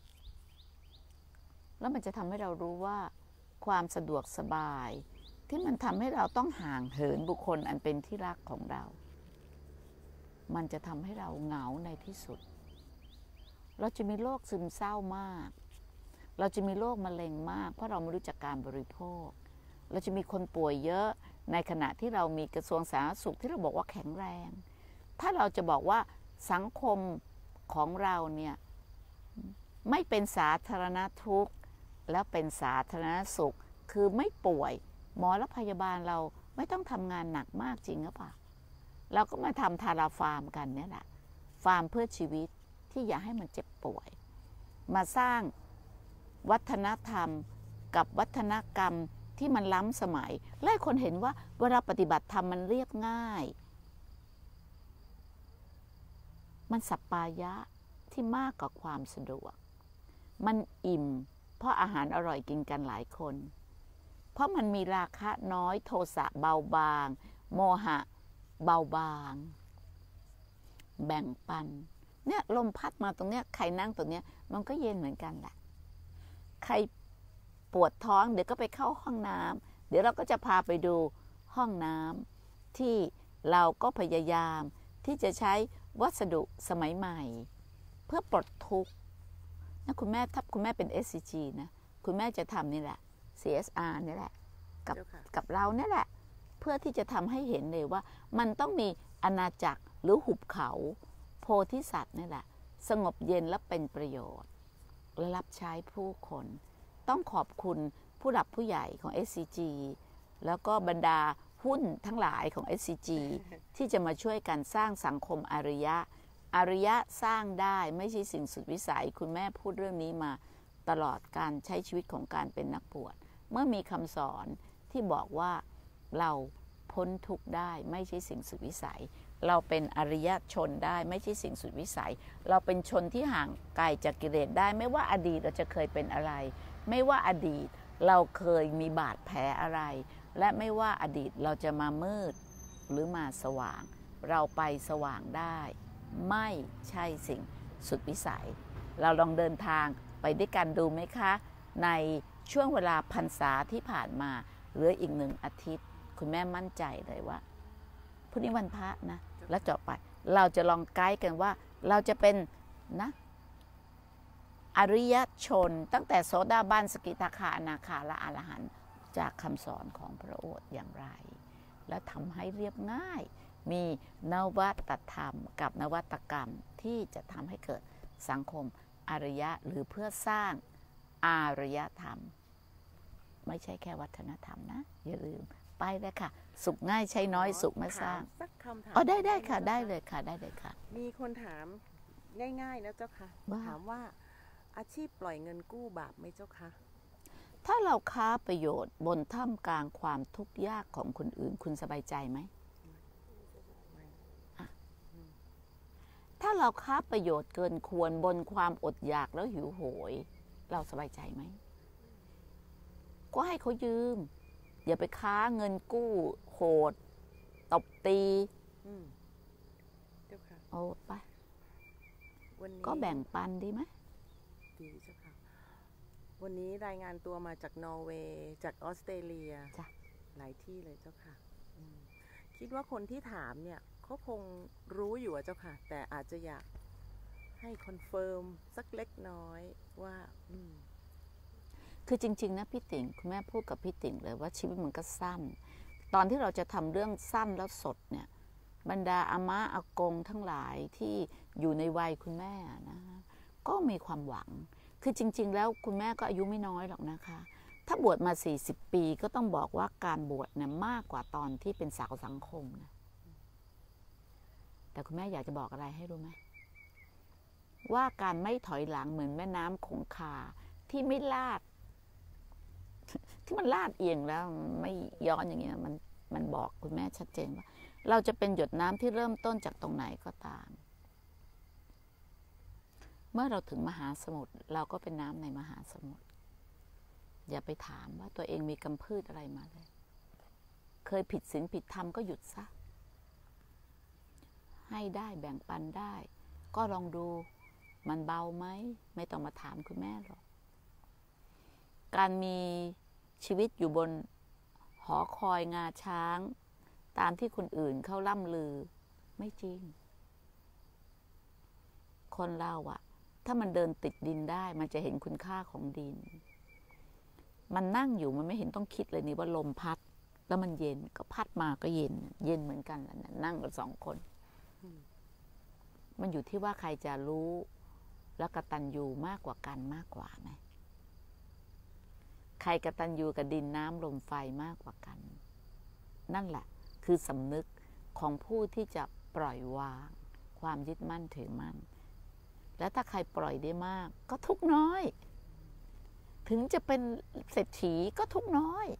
แล้วมันจะทำให้เรารู้ว่าความสะดวกสบายที่มันทำให้เราต้องห่างเหินบุคคลอันเป็นที่รักของเรามันจะทำให้เราเหงาในที่สุดเราจะมีโรคซึมเศร้ามาก เราจะมีโรคมะเร็งมากเพราะเราไม่รู้จักการบริโภคเราจะมีคนป่วยเยอะในขณะที่เรามีกระทรวงสาธารณสุขที่เราบอกว่าแข็งแรงถ้าเราจะบอกว่าสังคมของเราเนี่ยไม่เป็นสาธารณทุกข์แล้วเป็นสาธารณสุขคือไม่ป่วยหมอและพยาบาลเราไม่ต้องทำงานหนักมากจริงหรือเปล่าเราก็มาทำทาราฟาร์มกันเนี่ยแหละฟาร์มเพื่อชีวิตที่อย่าให้มันเจ็บป่วยมาสร้างวัฒนธรรมกับวัฒนกรรมที่มันล้ำสมัยและคนเห็นว่าเวลาปฏิบัติธรรมมันเรียบง่ายมันสัปปายะที่มากกว่าความสะดวกมันอิ่มเพราะอาหารอร่อยกินกันหลายคนเพราะมันมีราคะน้อยโทสะเบาบางโมหะเบาบางแบ่งปันเนี่ยลมพัดมาตรงเนี้ยใครนั่งตรงเนี้ยมันก็เย็นเหมือนกันแหละใครปวดท้องเดี๋ยวก็ไปเข้าห้องน้ำเดี๋ยวเราก็จะพาไปดูห้องน้ำที่เราก็พยายามที่จะใช้วัสดุสมัยใหม่เพื่อปลดทุกข์นะคุณแม่ถ้าคุณแม่เป็น SCG นะคุณแม่จะทำนี่แหละ CSR นี่แหละกับเราเนี่ยแหละเพื่อที่จะทำให้เห็นเลยว่ามันต้องมีอาณาจักรหรือหุบเขาโพธิสัตว์นี่แหละสงบเย็นและเป็นประโยชน์และรับใช้ผู้คนต้องขอบคุณผู้หลักผู้ใหญ่ของ SCG แล้วก็บรรดาหุ้นทั้งหลายของ SCG ที่จะมาช่วยกันสร้างสังคมอารยะสร้างได้ไม่ใช่สิ่งสุดวิสัยคุณแม่พูดเรื่องนี้มาตลอดการใช้ชีวิตของการเป็นนักบวชเมื่อมีคำสอนที่บอกว่าเราพ้นทุกข์ได้ไม่ใช่สิ่งสุดวิสัยเราเป็นอริยชนได้ไม่ใช่สิ่งสุดวิสัยเราเป็นชนที่ห่างไกลจากกิเลสได้ไม่ว่าอดีตเราจะเคยเป็นอะไรไม่ว่าอดีตเราเคยมีบาดแผลอะไรและไม่ว่าอดีตเราจะมามืดหรือมาสว่างเราไปสว่างได้ไม่ใช่สิ่งสุดวิสัยเราลองเดินทางไปด้วยกันดูไหมคะในช่วงเวลาพรรษาที่ผ่านมาเหลืออีก1 อาทิตย์คุณแม่มั่นใจเลยว่าพรุ่งนี้วันพระนะแล้วต่อไปเราจะลองไกด์กันว่าเราจะเป็นนะอริยชนตั้งแต่โสดาบันสกิทาคาอนาคาและอรหันต์จากคำสอนของพระโอษฐ์อย่างไรและทำให้เรียบง่ายมีนวัตธรรมกับนวัตกรรมที่จะทำให้เกิดสังคมอารยะหรือเพื่อสร้างอารยธรรมไม่ใช่แค่วัฒนธรรมนะอย่าลืมไปเลยค่ะสุขง่ายใช้น้อยสุขมาสร้างสักคำถามได้ค่ะได้เลยค่ะได้เลยค่ะมีคนถามง่ายๆนะเจ้าค่ะถามว่าอาชีพปล่อยเงินกู้บาปไหมเจ้าค่ะถ้าเราค้าประโยชน์บนท่ามกลางความทุกข์ยากของคนอื่นคุณสบายใจไหมถ้าเราค้าประโยชน์เกินควรบนความอดอยากแล้วหิวโหยเราสบายใจไหมก็ให้เขายืมอย่าไปค้าเงินกู้โหดตบตีเจ้าค่ะโอ้ไปก็แบ่งปันดีไหมดีเจ้าค่ะวันนี้รายงานตัวมาจากนอร์เวย์จากออสเตรเลียหลายที่เลยเจ้าค่ะคิดว่าคนที่ถามเนี่ยเขาคงรู้อยู่เจ้าค่ะแต่อาจจะอยากให้คอนเฟิร์มสักเล็กน้อยว่าคือจริงๆนะพี่ติ๋งคุณแม่พูดกับพี่ติ๋งเลยว่าชีวิตมันก็สั้นตอนที่เราจะทำเรื่องสั้นแล้วสดเนี่ยบรรดาอาม่าอากงทั้งหลายที่อยู่ในวัยคุณแม่นะก็มีความหวังคือจริงๆแล้วคุณแม่ก็อายุไม่น้อยหรอกนะคะถ้าบวชมา40 ปีก็ต้องบอกว่าการบวชเนี่ยมากกว่าตอนที่เป็นสาวสังคมนะแต่คุณแม่อยากจะบอกอะไรให้รู้ไหมว่าการไม่ถอยหลังเหมือนแม่น้ำคงคาที่ไม่ลาดที่มันลาดเอียงแล้วไม่ย้อนอย่างเงี้ยมันบอกคุณแม่ชัดเจนว่าเราจะเป็นหยดน้ำที่เริ่มต้นจากตรงไหนก็ตามเมื่อเราถึงมหาสมุทรเราก็เป็นน้ำในมหาสมุทรอย่าไปถามว่าตัวเองมีกำพืชอะไรมาเลยเคยผิดศีลผิดธรรมก็หยุดซะให้ได้แบ่งปันได้ก็ลองดูมันเบาไหมไม่ต้องมาถามคุณแม่หรอกการมีชีวิตอยู่บนหอคอยงาช้างตามที่คนอื่นเขาล่ำลือไม่จริงคนเราอะถ้ามันเดินติดดินได้มันจะเห็นคุณค่าของดินมันนั่งอยู่มันไม่เห็นต้องคิดเลยนี่ว่าลมพัดแล้วมันเย็นก็พัดมาก็เย็นเย็นเหมือนกันแหละนั่งกัน2 คนมันอยู่ที่ว่าใครจะรู้และกตัญญูมากกว่ากันมากกว่าไหมใครกตัญญูกับดินน้ำลมไฟมากกว่ากันนั่นแหละคือสำนึกของผู้ที่จะปล่อยวางความยึดมั่นถือมั่นและถ้าใครปล่อยได้มากก็ทุกน้อยถึงจะเป็นเศรษฐีก็ทุกน้อย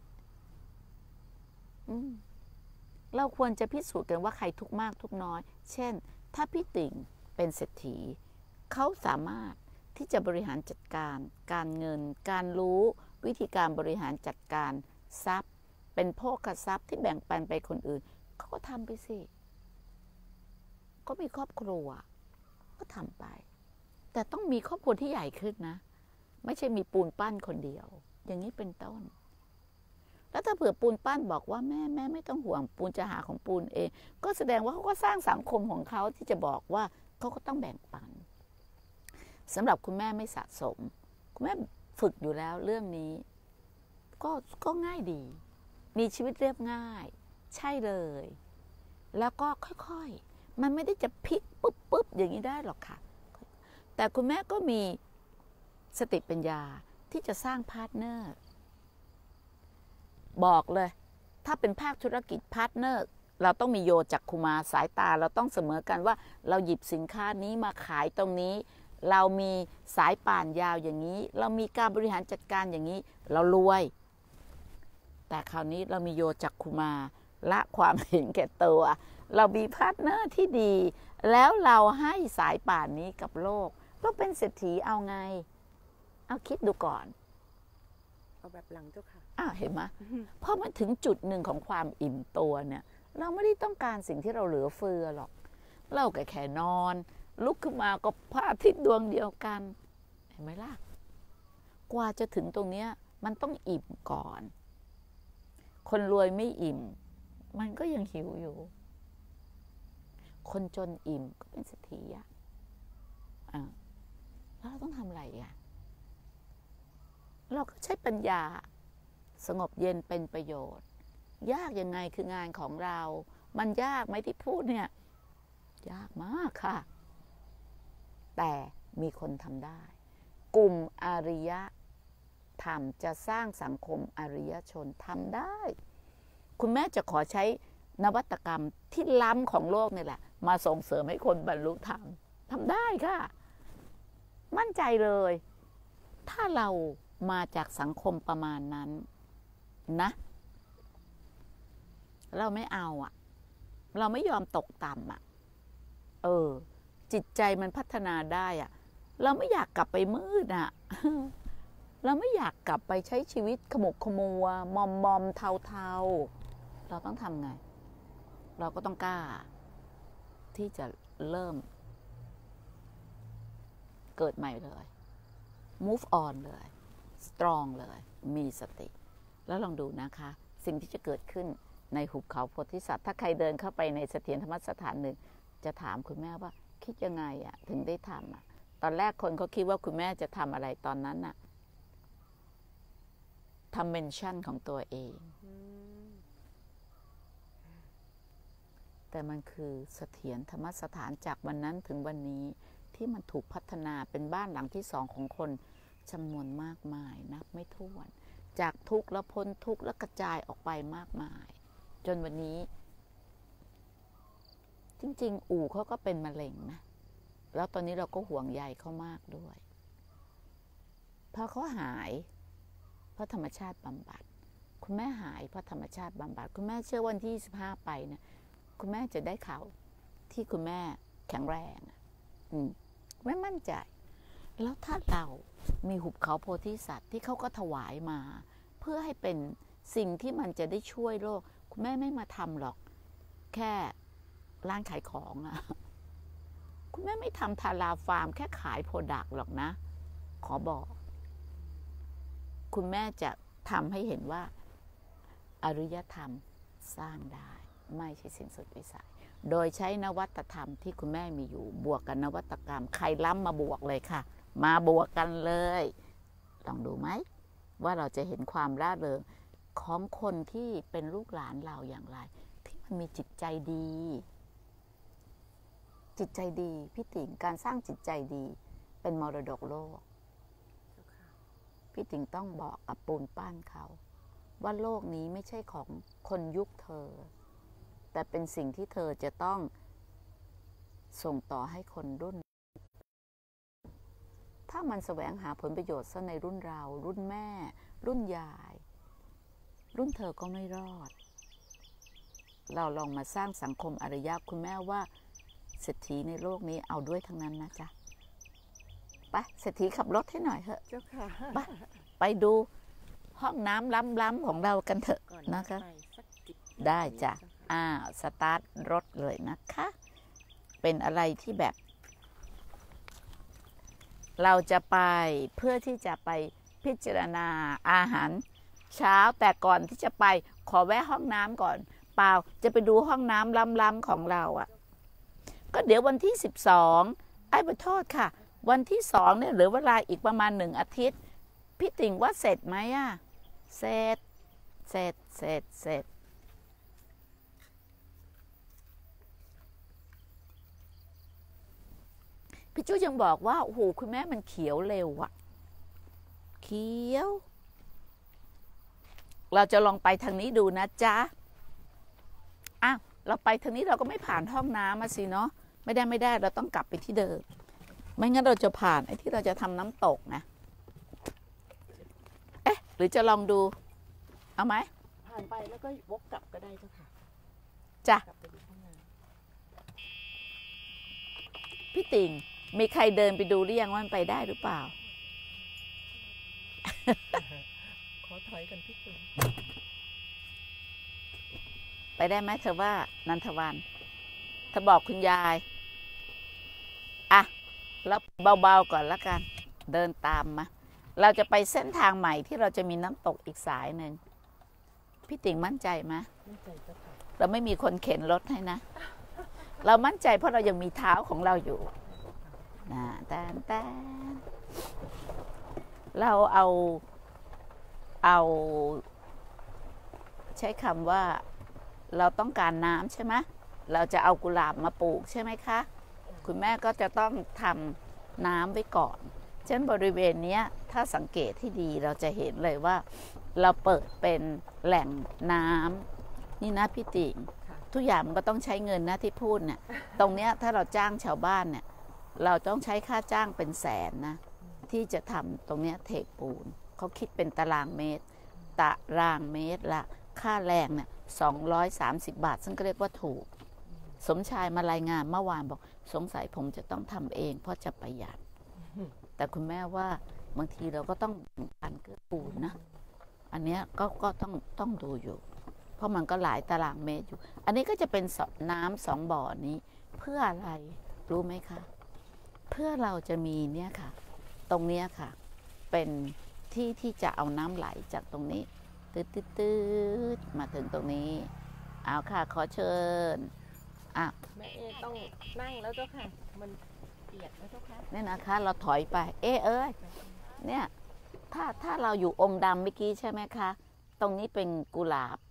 เราควรจะพิสูจน์กันว่าใครทุกมากทุกน้อยเช่นถ้าพี่ติ่งเป็นเศรษฐีเขาสามารถที่จะบริหารจัดการการเงินการรู้วิธีการบริหารจัดการทรัพย์เป็นโภคทรัพย์ที่แบ่งปันไปคนอื่นเขาก็ทำไปสิก็มีครอบครัวก็ทำไปแต่ต้องมีครอบครัวที่ใหญ่ขึ้นนะไม่ใช่มีปูนปั้นคนเดียวอย่างนี้เป็นต้นแล้วถ้าเผื่อปูนปั้นบอกว่าแม่ไม่ต้องห่วงปูนจะหาของปูนเองก็แสดงว่าเขาก็สร้างสังคมของเขาที่จะบอกว่าเขาก็ต้องแบ่งปันสำหรับคุณแม่ไม่สะสมคุณแม่ฝึกอยู่แล้วเรื่องนี้ก็ง่ายดีมีชีวิตเรียบง่ายใช่เลยแล้วก็ค่อยๆมันไม่ได้จะพลิกปุ๊บอย่างนี้ได้หรอกค่ะแต่คุณแม่ก็มีสติปัญญาที่จะสร้างพาร์ทเนอร์บอกเลยถ้าเป็นภาคธุรกิจพาร์ทเนอร์เราต้องมีโยจักขุมาสายตาเราต้องเสมอกันว่าเราหยิบสินค้านี้มาขายตรงนี้เรามีสายป่านยาวอย่างนี้เรามีการบริหารจัดการอย่างนี้เรารวยแต่คราวนี้เรามีโยจักขุมาละความเห็นแก่ตัวเรามีพาร์ทเนอร์ที่ดีแล้วเราให้สายป่านนี้กับโลกก็เป็นเศรษฐีเอาไงเอาคิดดูก่อนเอาแบบหลังเจ้าค่ะเห็นไหมเพราะมันถึงจุดหนึ่งของความอิ่มตัวเนี่ยเราไม่ได้ต้องการสิ่งที่เราเหลือเฟือหรอกเราแค่นอนลุกขึ้นมาก็พระอาทิตย์ดวงเดียวกันเห็นไหมล่ะกว่าจะถึงตรงเนี้ยมันต้องอิ่มก่อนคนรวยไม่อิ่มมันก็ยังหิวอยู่คนจนอิ่มก็เป็นเศรษฐีแล้วเราต้องทำอะไรเราก็ใช้ปัญญาสงบเย็นเป็นประโยชน์ยากยังไงคืองานของเรามันยากไหมที่พูดเนี่ยยากมากค่ะแต่มีคนทำได้กลุ่มอริยธรรมจะสร้างสังคมอริยชนทำได้คุณแม่จะขอใช้นวัตกรรมที่ล้ำของโลกนี่แหละมาส่งเสริมให้คนบรรลุธรรมทำได้ค่ะมั่นใจเลยถ้าเรามาจากสังคมประมาณนั้นนะเราไม่เอาเราไม่ยอมตกต่ำจิตใจมันพัฒนาได้เราไม่อยากกลับไปมืดเราไม่อยากกลับไปใช้ชีวิตขมุกขมัวมอมเทาเราต้องทำไงเราก็ต้องกล้าที่จะเริ่มเกิดใหม่เลย move on เลย strong เลยมีสติแล้วลองดูนะคะสิ่งที่จะเกิดขึ้นในหุบเขาโพธิสัตว์ถ้าใครเดินเข้าไปในเสถียรธรรมสถานหนึ่งจะถามคุณแม่ว่าคิดยังไงถึงได้ทำตอนแรกคนเขาคิดว่าคุณแม่จะทำอะไรตอนนั้นทำเมนชั่นของตัวเองแต่มันคือเสถียรธรรมสถานจากวันนั้นถึงวันนี้ที่มันถูกพัฒนาเป็นบ้านหลังที่2ของคนจำนวนมากมายนับไม่ถ้วนจากทุกข์แล้วพ้นทุกข์แล้วกระจายออกไปมากมายจนวันนี้จริงๆอู่เขาก็เป็นมะเร็งนะแล้วตอนนี้เราก็ห่วงใยเขามากด้วยพอเขาหายเพราะธรรมชาติบำบัดคุณแม่หายเพราะธรรมชาติบำบัดคุณแม่เชื่อวันที่25ไปเนี่ยคุณแม่จะได้ข่าวที่คุณแม่แข็งแรงไม่มั่นใจแล้วถ้าเรามีหุบเขาโพธิสัตว์ที่เขาก็ถวายมาเพื่อให้เป็นสิ่งที่มันจะได้ช่วยโลกคุณแม่ไม่มาทำหรอกแค่ร้านขายของคุณแม่ไม่ทำทาราฟาร์มแค่ขายโปรดักต์หรอกนะขอบอกคุณแม่จะทำให้เห็นว่าอริยธรรมสร้างได้ไม่ใช่สิ้นสุดวิสัยโดยใช้นวัตธรรมที่คุณแม่มีอยู่บวกกับนวัตกรรมใครล้ำมาบวกเลยค่ะมาบวกกันเลยลองดูไหมว่าเราจะเห็นความร่าเริงของคนที่เป็นลูกหลานเราอย่างไรที่มันมีจิตใจดีพี่ติ๋งการสร้างจิตใจดีเป็นมรดกโลกพี่ติ๋งต้องบอกกับปูนปั้นเขาว่าโลกนี้ไม่ใช่ของคนยุคเธอแต่เป็นสิ่งที่เธอจะต้องส่งต่อให้คนรุ่นถ้ามันแสวงหาผลประโยชน์ซะในรุ่นเรารุ่นแม่รุ่นยายรุ่นเธอก็ไม่รอดเราลองมาสร้างสังคมอารยะคุณแม่ว่าเศรษฐีในโลกนี้เอาด้วยทั้งนั้นนะจ๊ะไปเศรษฐีขับรถให้หน่อยเถอะเจ้าค่ะไปดูห้องน้ำล้ำๆของเรากันเถอะนะคะได้จ้ะสตาร์ทรถเลยนะคะเป็นอะไรที่แบบเราจะไปเพื่อที่จะไปพิจารณาอาหารเช้าแต่ก่อนที่จะไปขอแวะห้องน้ำก่อนเปล่าจะไปดูห้องน้ำล้ำๆของเราอ่ะก็เดี๋ยววันที่12ขอโทษค่ะวันที่2เนี่ยเหลือเวลาอีกประมาณ1 อาทิตย์พี่ติ๋งว่าเสร็จไหมอ่ะเสร็จพี่จู้ยังบอกว่าโอ้โหคุณแม่มันเขียวเร็วอะเขียวเราจะลองไปทางนี้ดูนะจ๊ะเราไปทางนี้เราก็ไม่ผ่านห้องน้ำมาสิเนาะไม่ได้เราต้องกลับไปที่เดิมไม่งั้นเราจะผ่านไอ้ที่เราจะทำน้ำตกนะหรือจะลองดูเอาไหมผ่านไปแล้วก็วกกลับก็ได้เจ้าค่ะจ้ะพี่ติ๋งมีใครเดินไปดูหรือยังว่ามันไปได้หรือเปล่าขอถอยกันพี่ติ๋งไปได้ไหมเธอว่านันทวันเธอบอกคุณยายแล้วเบาๆก่อนละกันเดินตามมาเราจะไปเส้นทางใหม่ที่เราจะมีน้ำตกอีกสายหนึ่งพี่ติ๋งมั่นใจไหมมั่นใจเจ้าค่ะเราไม่มีคนเข็นรถให้นะเรามั่นใจเพราะเรายังมีเท้าของเราอยู่แต่เราเอาใช้คำว่าเราต้องการน้ำใช่ไหมเราจะเอากุหลาบมาปลูกใช่ไหมคะคุณแม่ก็จะต้องทำน้ำไว้ก่อนฉะนั้นบริเวณนี้ถ้าสังเกตที่ดีเราจะเห็นเลยว่าเราเปิดเป็นแหล่งน้ำนี่นะพี่ติ๋งทุกอย่างมันก็ต้องใช้เงินนะที่พูดเนี่ยตรงเนี้ยถ้าเราจ้างชาวบ้านเนี่ยเราต้องใช้ค่าจ้างเป็นแสนนะที่จะทำตรงเนี้ยเทปูนเขาคิดเป็นตารางเมตรละค่าแรงเนี่ย230 บาทซึ่งก็เรียกว่าถูกสมชายมารายงานเมื่อวานบอกสงสัยผมจะต้องทำเองเพราะจะประหยัดแต่คุณแม่ว่าบางทีเราก็ต้องแบ่งปันเกื้อกูลนะอันเนี้ยก็ต้องดูอยู่เพราะมันก็หลายตารางเมตรอยู่อันนี้ก็จะเป็นน้ำ2 บ่อนี้เพื่ออะไรรู้ไหมคะเพื่อเราจะมีเนี่ยค่ะตรงเนี้ยค่ะเป็นที่จะเอาน้ำไหลจากตรงนี้ตืดมาถึงตรงนี้เอาค่ะขอเชิญแม่ต้องนั่งแล้วเจ้าค่ะมันเปียกแล้วเจ้าค่ะเนี่ยนะคะเราถอยไปเอ้ยเนี่ยถ้าเราอยู่องค์ดำเมื่อกี้ใช่ไหมคะตรงนี้เป็นกุหลาบ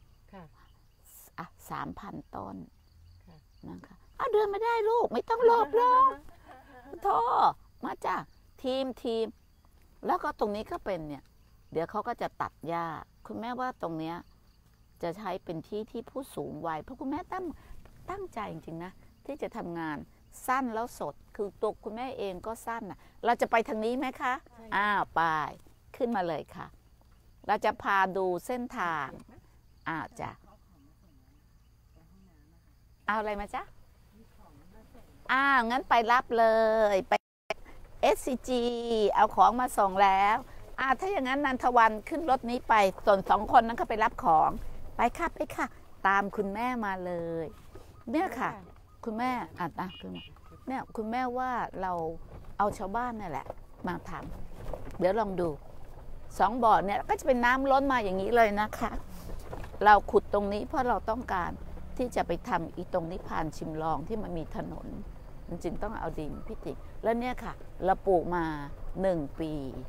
3,000 ต้นนะคะเดินไม่ได้ลูกไม่ต้องหลบหรอกโธ่มาจ้ะทีมแล้วก็ตรงนี้ก็เป็นเนี่ยเดี๋ยวเขาก็จะตัดหญ้าคุณแม่ว่าตรงเนี้ยจะใช้เป็นที่ผู้สูงวัยเพราะคุณแม่ตั้งใจจริงๆนะที่จะทำงานสั้นแล้วสดคือตัวคุณแม่เองก็สั้นน่ะเราจะไปทางนี้ไหมคะไปขึ้นมาเลยค่ะเราจะพาดูเส้นทางจ้ะเอาอะไรมาจ๊ะงั้นไปรับเลยไป SCG เอาของมาส่งแล้วถ้าอย่างนั้นนันทวันขึ้นรถนี้ไปส่วน2 คนนั้นก็ไปรับของไปค่ะตามคุณแม่มาเลยเนี่ยค่ะคุณแม่ขึ้นมาเนี่ยคุณแม่ว่าเราเอาชาวบ้านนี่แหละมาทำเดี๋ยวลองดู2 บ่อเนี่ยก็จะเป็นน้ำล้นมาอย่างนี้เลยนะคะเราขุดตรงนี้เพราะเราต้องการที่จะไปทำอีตรงนิพพานชิมลองที่มันมีถนนมันจึงต้องเอาดินพิติแล้วเนี่ยค่ะเราปลูกมา 1 ปี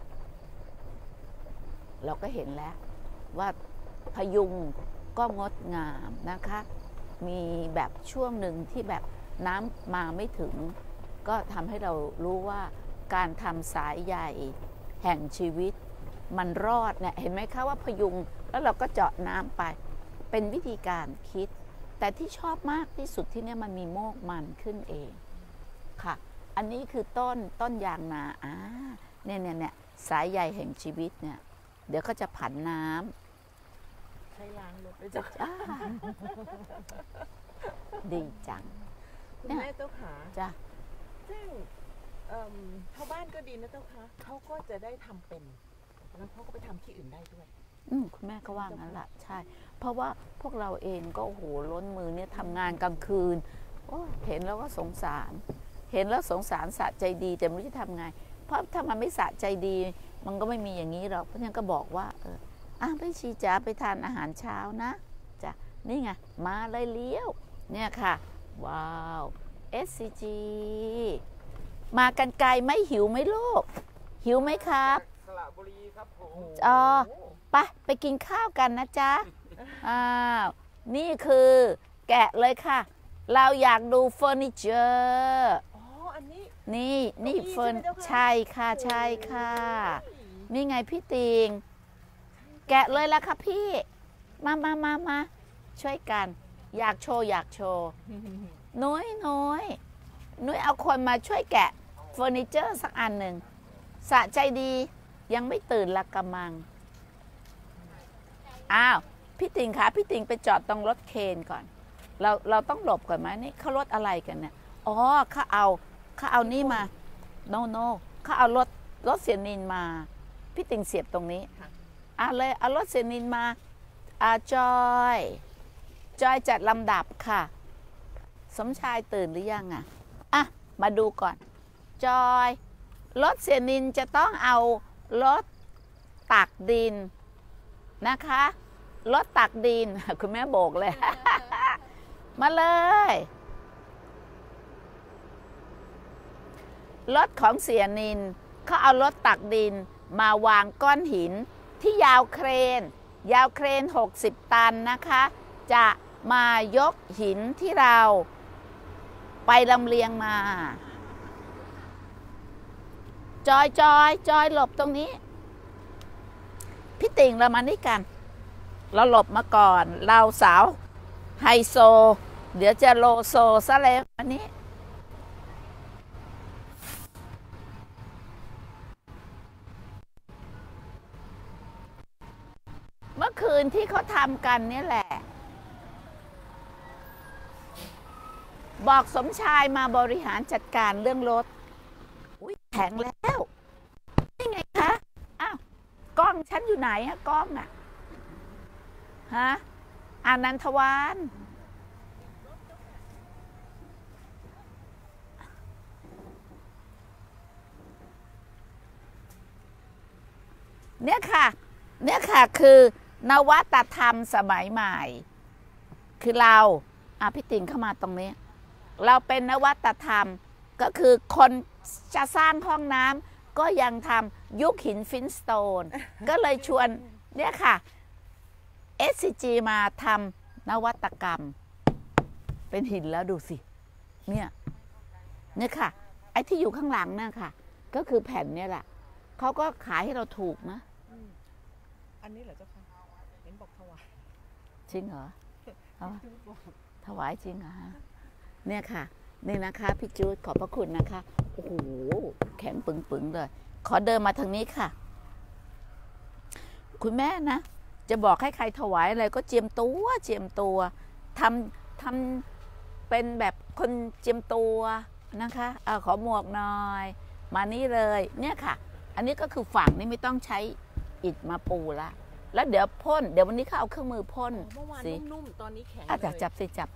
เราก็เห็นแล้วว่าพยุงก็งดงามนะคะ มีแบบช่วงหนึ่งที่แบบน้ำมาไม่ถึงก็ทำให้เรารู้ว่าการทำสายใหญ่แห่งชีวิตมันรอดเนี่ยเห็นไหมคะว่าพยุงแล้วเราก็เจาะน้ำไปเป็นวิธีการคิดแต่ที่ชอบมากที่สุดที่เนี่ยมันมีโมกมันขึ้นเองค่ะอันนี้คือต้นยางนาเนี่ยสายใยแห่งชีวิตเนี่ยเดี๋ยวก็จะผันน้ำใช้ล้างรถด้วยจ้ะดีจังคุณแม่เจ้าขาจ้ะซึ่งชาวบ้านก็ดีนะเจ้าคะเขาก็จะได้ทำเป็นแล้วเขาก็ไปทำที่อื่นได้ด้วยคุณแม่ก็ว่างั้นแหละใช่เพราะว่าพวกเราเองก็โอ้โหล้นมือเนี่ยทำงานกลางคืนเห็นแล้วก็สงสารเห็นแล้วสงสารสะใจดีแต่ไม่รู้จะทำไงเพราะถ้ามันไม่สะใจดีมันก็ไม่มีอย่างนี้หรอกเพราะฉะนั้นก็บอกว่าพี่ชีจ๋าไปทานอาหารเช้านะจ้ะนี่ไงมาเลยเลี้ยวเนี่ยค่ะว้าว SCG มากันไกลไม่หิวไหมลูกหิวไหมครับสระบุรีครับผมไปกินข้าวกันนะจ๊ะนี่คือแกะเลยค่ะเราอยากดูเฟอร์นิเจอร์อันนี้นี่เฟอร์ใช่ค่ะใช่ค่ะนี่ไงพี่ติงแกะเลยละค่ะพี่มาช่วยกันอยากโชว์นุ้ยเอาคนมาช่วยแกะเฟอร์นิเจอร์สักอันหนึ่งสะใจดียังไม่ตื่นละกำมังพี่ติงคะพี่ติงไปจอดตรงรถเคนก่อนเราต้องหลบก่อนไหมนี่เขารถอะไรกันเนี่ยเขาเอานี่มาโนเขาเอารถเสียนินมาพี่ติงเสียบตรงนี้เลยเอารถเสียนินมาจอยจัดลำดับค่ะสมชายตื่นหรือยังมาดูก่อนจอยรถเสียนินจะต้องเอารถตักดินนะคะรถตักดินคุณแม่โบกเลย มาเลยรถของเสียนินเขาเอารถตักดินมาวางก้อนหินที่ยาวเครน60 ตันนะคะจะมายกหินที่เราไปลำเลียงมาจอยหลบตรงนี้พี่ติ่งเรามานี่กันเราหลบมาก่อนเราสาวไฮโซเดี๋ยวจะโลโซซะแล้วอันนี้เมื่อคืนที่เขาทำกันนี่แหละบอกสมชายมาบริหารจัดการเรื่องรถแข็งแล้วนี่ไงคะกล้องฉันอยู่ไหนกล้องอานันทวานเนี่ยค่ะคือนวัตธรรมสมัยใหม่คือเราพี่ติ่งเข้ามาตรงนี้เราเป็นนวัตธรรมก็คือคนจะสร้างห้องน้ำก็ยังทำยุคหินฟินสโตน ก็เลยชวนเนี่ยค่ะ SCG มาทำนวัตกรรมเป็นหินแล้วดูสิเนี่ยค่ะไอ้ที่อยู่ข้างหลังนั่นค่ะก็คือแผ่นเนี่ยแหละเขาก็ขายให้เราถูกนะอันนี้เหรอเจ้าค่ะเห็นบอกถวายจริงเหรอถวายจริงเหรอฮะเนี่ยค่ะนี่นะคะพี่จูดขอบพระคุณนะคะโอ้โหแข็งปึงๆเลยขอเดินมาทางนี้ค่ะคุณแม่นะจะบอกให้ใครถวายอะไรก็เจียมตัวทำเป็นแบบคนเจียมตัวนะคะขอหมวกหน่อยมานี่เลยเนี่ยค่ะอันนี้ก็คือฝั่งนี้ไม่ต้องใช้อิฐมาปูละแล้วเดี๋ยวพ่นเดี๋ยววันนี้เขาเอาเครื่องมือพ่นเมื่อวานนุ่มๆตอนนี้แข็งเลยจับสิจับ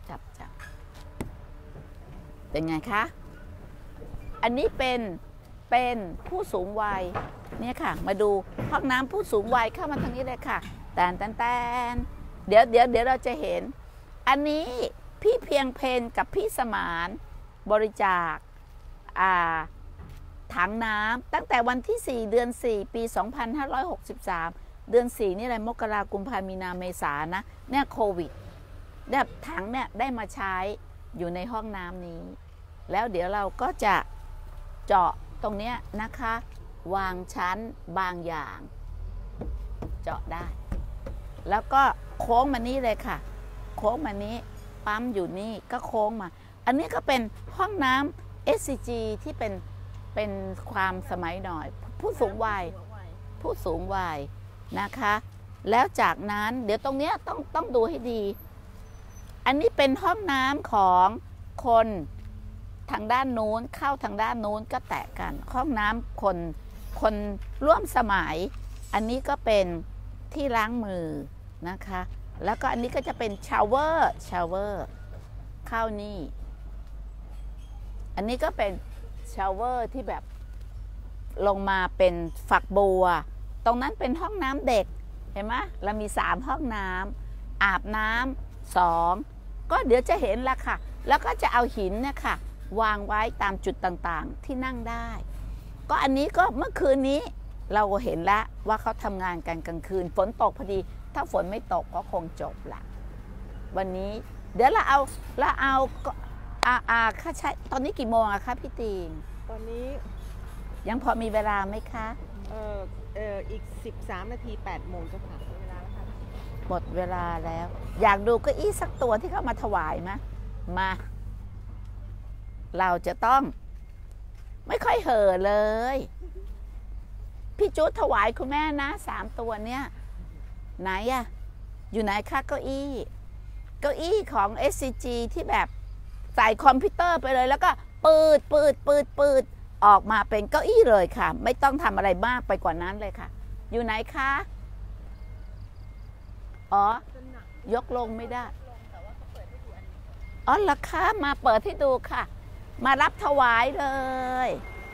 เป็นไงคะอันนี้เป็นผู้สูงวัยเนี่ยค่ะมาดูห้องน้ำผู้สูงวัยเข้ามาทางนี้เลยค่ะแตนเดี๋ยวเราจะเห็นอันนี้พี่เพียงเพนกับพี่สมานบริจาคถังน้ำตั้งแต่วันที่4เดือน4ปี2563เดือน4นี่อะไรมกราคมกุมภาพันธ์มีนาเมษานะเนี่ยโควิดแบบถังเนี่ยได้มาใช้อยู่ในห้องน้ำนี้แล้วเดี๋ยวเราก็จะเจาะตรงนี้นะคะวางชั้นบางอย่างเจาะได้แล้วก็โค้งมานี่เลยค่ะโค้งมานี้ปั๊มอยู่นี่ก็โค้งมาอันนี้ก็เป็นห้องน้ำ SCG ที่เป็นความสมัยหน่อยผู้สูงวัยนะคะแล้วจากนั้นเดี๋ยวตรงนี้ต้องดูให้ดีอันนี้เป็นห้องน้ำของคนทางด้านนู้นเข้าทางด้านนู้นก็แตะกันห้องน้ำคนร่วมสมัยอันนี้ก็เป็นที่ล้างมือนะคะแล้วก็อันนี้ก็จะเป็นชาวเวอร์เข้านี่อันนี้ก็เป็นชาวเวอร์ที่แบบลงมาเป็นฝักบัวตรงนั้นเป็นห้องน้ำเด็กเห็นไหมเรามี3ห้องน้ำอาบน้ำ2ก็เดี๋ยวจะเห็นละค่ะแล้วก็จะเอาหินเนี่ยค่ะวางไว้ตามจุดต่างๆที่นั่งได้ก็อันนี้ก็เมื่อคืนนี้เราเห็นแล้วว่าเขาทำงานกันกลางคืนฝนตกพอดีถ้าฝนไม่ตกก็คงจบละวันนี้เดี๋ยวเราเอาค่าใช้ตอนนี้กี่โมงอะคะพี่ตีนตอนนี้ยังพอมีเวลาไหมคะอีก13นาที8โมงจะผ่านเวลาแล้วค่ะหมดเวลาแล้วอยากดูเก้าอี้สักตัวที่เขามาถวายไหมมาเราจะต้องไม่ค่อยเห่อเลยพี่จุ๊ดถวายคุณแม่นะ3ตัวเนี้ยไหนอะอยู่ไหนคะเก้าอี้ของ SCG ที่แบบใส่คอมพิวเตอร์ไปเลยแล้วก็ปืดออกมาเป็นเก้าอี้เลยค่ะไม่ต้องทำอะไรมากไปกว่านั้นเลยค่ะอยู่ไหนคะอ๋อยกลงไม่ได้อ๋อเหรอคะมาเปิดให้ดูค่ะมารับถวายเลย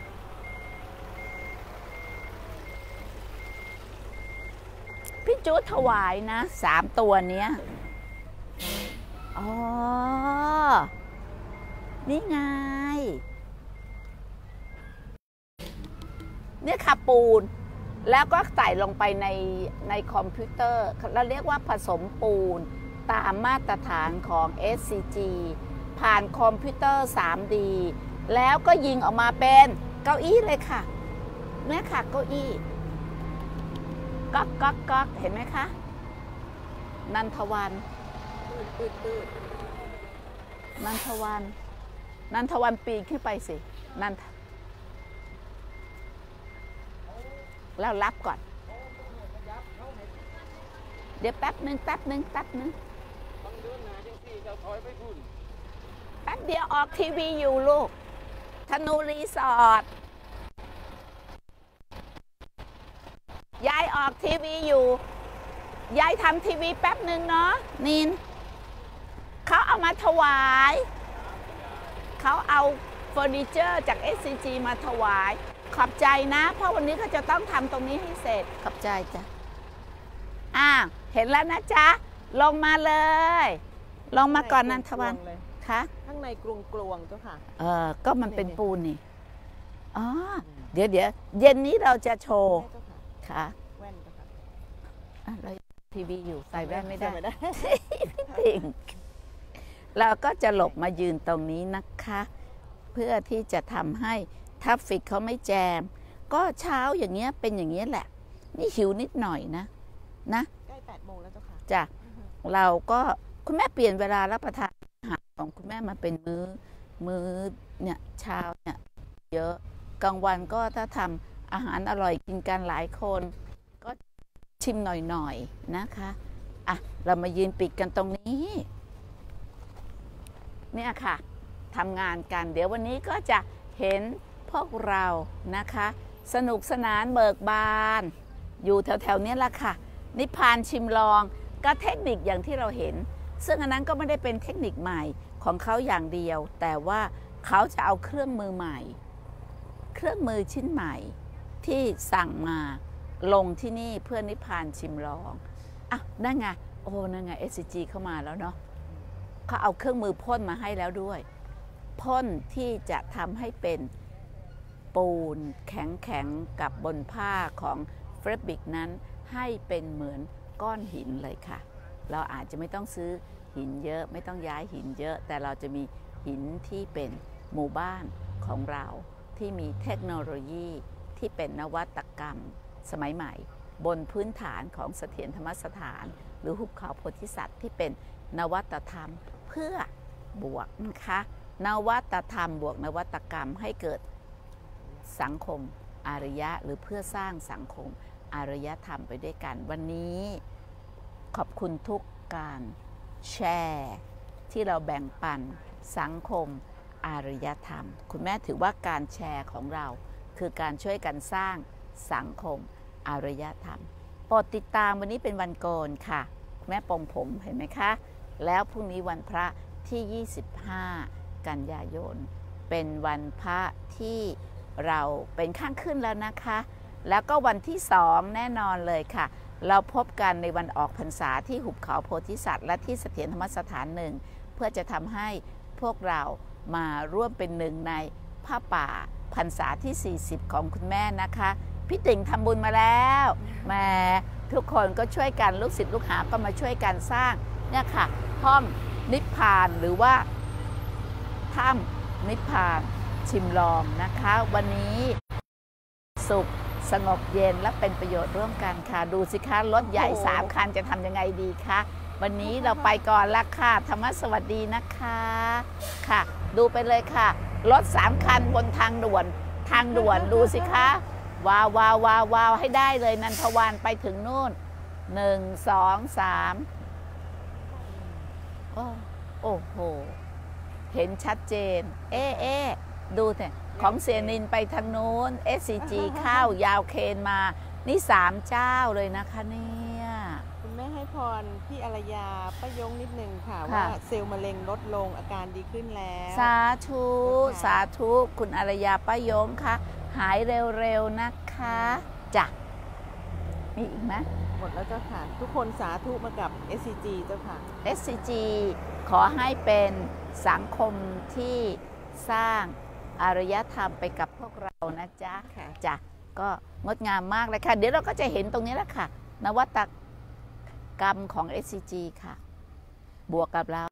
พี่จู๊ดถวายนะ3ตัวเนี้ยอ๋อนี่ไงเนี่ยค่ะปูนแล้วก็ใส่ลงไปในคอมพิวเตอร์เราเรียกว่าผสมปูนตามมาตรฐานของ SCG ผ่านคอมพิวเตอร์ 3D แล้วก็ยิงออกมาเป็นเก้าอี้เลยค่ะเนี่ยค่ะเก้าอี้ก๊อกเห็นไหมคะนันทวันนันทวันปีนขึ้นไปสิแล้วรับก่อนเดี๋ยวแป๊บหนึ่งแป๊บเดียวออกทีวีอยู่ลูกธนูรีสอร์ทยายออกทีวีอยู่ยายทำทีวีแป๊บหนึ่งเนาะนินเขาเอามาถวายเขาเอาเฟอร์นิเจอร์จาก SCG มาถวายขอบใจนะเพราะวันนี้เขาจะต้องทำตรงนี้ให้เสร็จขอบใจจ้ะเห็นแล้วนะจ๊ะลงมาเลยลงมาก่อนนันทวันคะข้างในกลวงเจ้าค่ะก็มันเป็นปูนนี่อ๋อเดี๋ยวเย็นนี้เราจะโชว์ค่ะแว่นเจ้าค่ะเราทีวีอยู่ใส่แว่นไม่ได้ติ่งเราก็จะหลบมายืนตรงนี้นะคะเพื่อที่จะทำให้ทัฟฟิกเขาไม่แจมก็เช้าอย่างเงี้ยเป็นอย่างเงี้ยแหละนี่หิวนิดหน่อยนะใกล้8โมงแล้วเจ้าค่ะจ้ะเราก็คุณแม่เปลี่ยนเวลารับประทานอาหารของคุณแม่มาเป็นมื้อเนี่ยเช้าเนี่ยเยอะกลางวันก็ถ้าทำอาหารอร่อยกินกันหลายคนก็ชิมหน่อยนะคะเรามายืนปิดกันตรงนี้เนี่ยค่ะทำงานกันเดี๋ยววันนี้ก็จะเห็นพวกเรานะคะสนุกสนานเบิกบานอยู่แถวๆนี้แหละค่ะนิพพานชิมลองก็เทคนิคอย่างที่เราเห็นซึ่งอันนั้นก็ไม่ได้เป็นเทคนิคใหม่ของเขาอย่างเดียวแต่ว่าเขาจะเอาเครื่องมือใหม่เครื่องมือชิ้นใหม่ที่สั่งมาลงที่นี่เพื่อนิพพานชิมลองนั่นไงนั่นไง SCG เข้ามาแล้วเนาะเขาเอาเครื่องมือพ่นมาให้แล้วด้วยพ่นที่จะทำให้เป็นปูนแข็งๆกับบนผ้าของเฟรบิกนั้นให้เป็นเหมือนก้อนหินเลยค่ะเราอาจจะไม่ต้องซื้อหินเยอะไม่ต้องย้ายหินเยอะแต่เราจะมีหินที่เป็นหมู่บ้านของเราที่มีเทคโนโลยีที่เป็นนวัตกรรมสมัยใหม่บนพื้นฐานของเสถียรธรรมสถานหรือหุบเขาโพธิสัตว์ที่เป็นนวัตธรรมเพื่อบวกนะคะนวัตธรรมบวกนวัตกรรมให้เกิดสังคมอารยะหรือเพื่อสร้างสังคมอารยธรรมไปด้วยกันวันนี้ขอบคุณทุกการแชร์ที่เราแบ่งปันสังคมอารยธรรมคุณแม่ถือว่าการแชร์ของเราคือการช่วยกันสร้างสังคมอารยธรรมโปรดติดตามวันนี้เป็นวันโกนค่ะแม่ปองผมเห็นไหมคะแล้วพรุ่งนี้วันพระที่25กันยายนเป็นวันพระที่เราเป็นข้างขึ้นแล้วนะคะแล้วก็วันที่2แน่นอนเลยค่ะเราพบกันในวันออกพรรษาที่หุบเขาโพธิสัตว์และที่เสถียรธรรมสถานหนึ่งเพื่อจะทำให้พวกเรามาร่วมเป็นหนึ่งในผ้าป่าพรรษาที่40ของคุณแม่นะคะพี่ติ่งทำบุญมาแล้วแม่ทุกคนก็ช่วยกันลูกศิษย์ลูกหาก็มาช่วยกันสร้างเนี่ยค่ะห้องนิพพานหรือว่าถ้ำนิพพานชิมลองนะคะวันนี้สุขสงบเย็นและเป็นประโยชน์ร่วมกันค่ะดูสิคะรถใหญ่3คันจะทำยังไงดีคะวันนี้เราไปก่อนละค่ะธรรมสวัสดีนะคะค่ะดูไปเลยค่ะรถ3คันบนทางด่วนดูสิคะว้าวให้ได้เลยนันทวานไปถึงนู่น1 2 3โอ้โหเห็นชัดเจนดูเถอะของเสียนินไปทางนู้น SCG ข้าวยาวเคนมานี่3เจ้าเลยนะคะเนี่ยคุณแม่ให้พรพี่อารยาป้ายงนิดนึงค่ะว่าเซลล์มะเร็งลดลงอาการดีขึ้นแล้วสาธุคุณอารยาป้ายงค่ะหายเร็วๆนะคะจ้ะมีอีกไหมหมดแล้วเจ้าค่ะทุกคนสาธุมากับ SCG เจ้าค่ะ SCG ขอให้เป็นสังคมที่สร้างอารยธรรมไปกับพวกเรานะจ๊ะจ้ะก็งดงามมากเลยค่ะเดี๋ยวเราก็จะเห็นตรงนี้แหละค่ะนวัตกรรมของ SCG ค่ะบวกกับเรา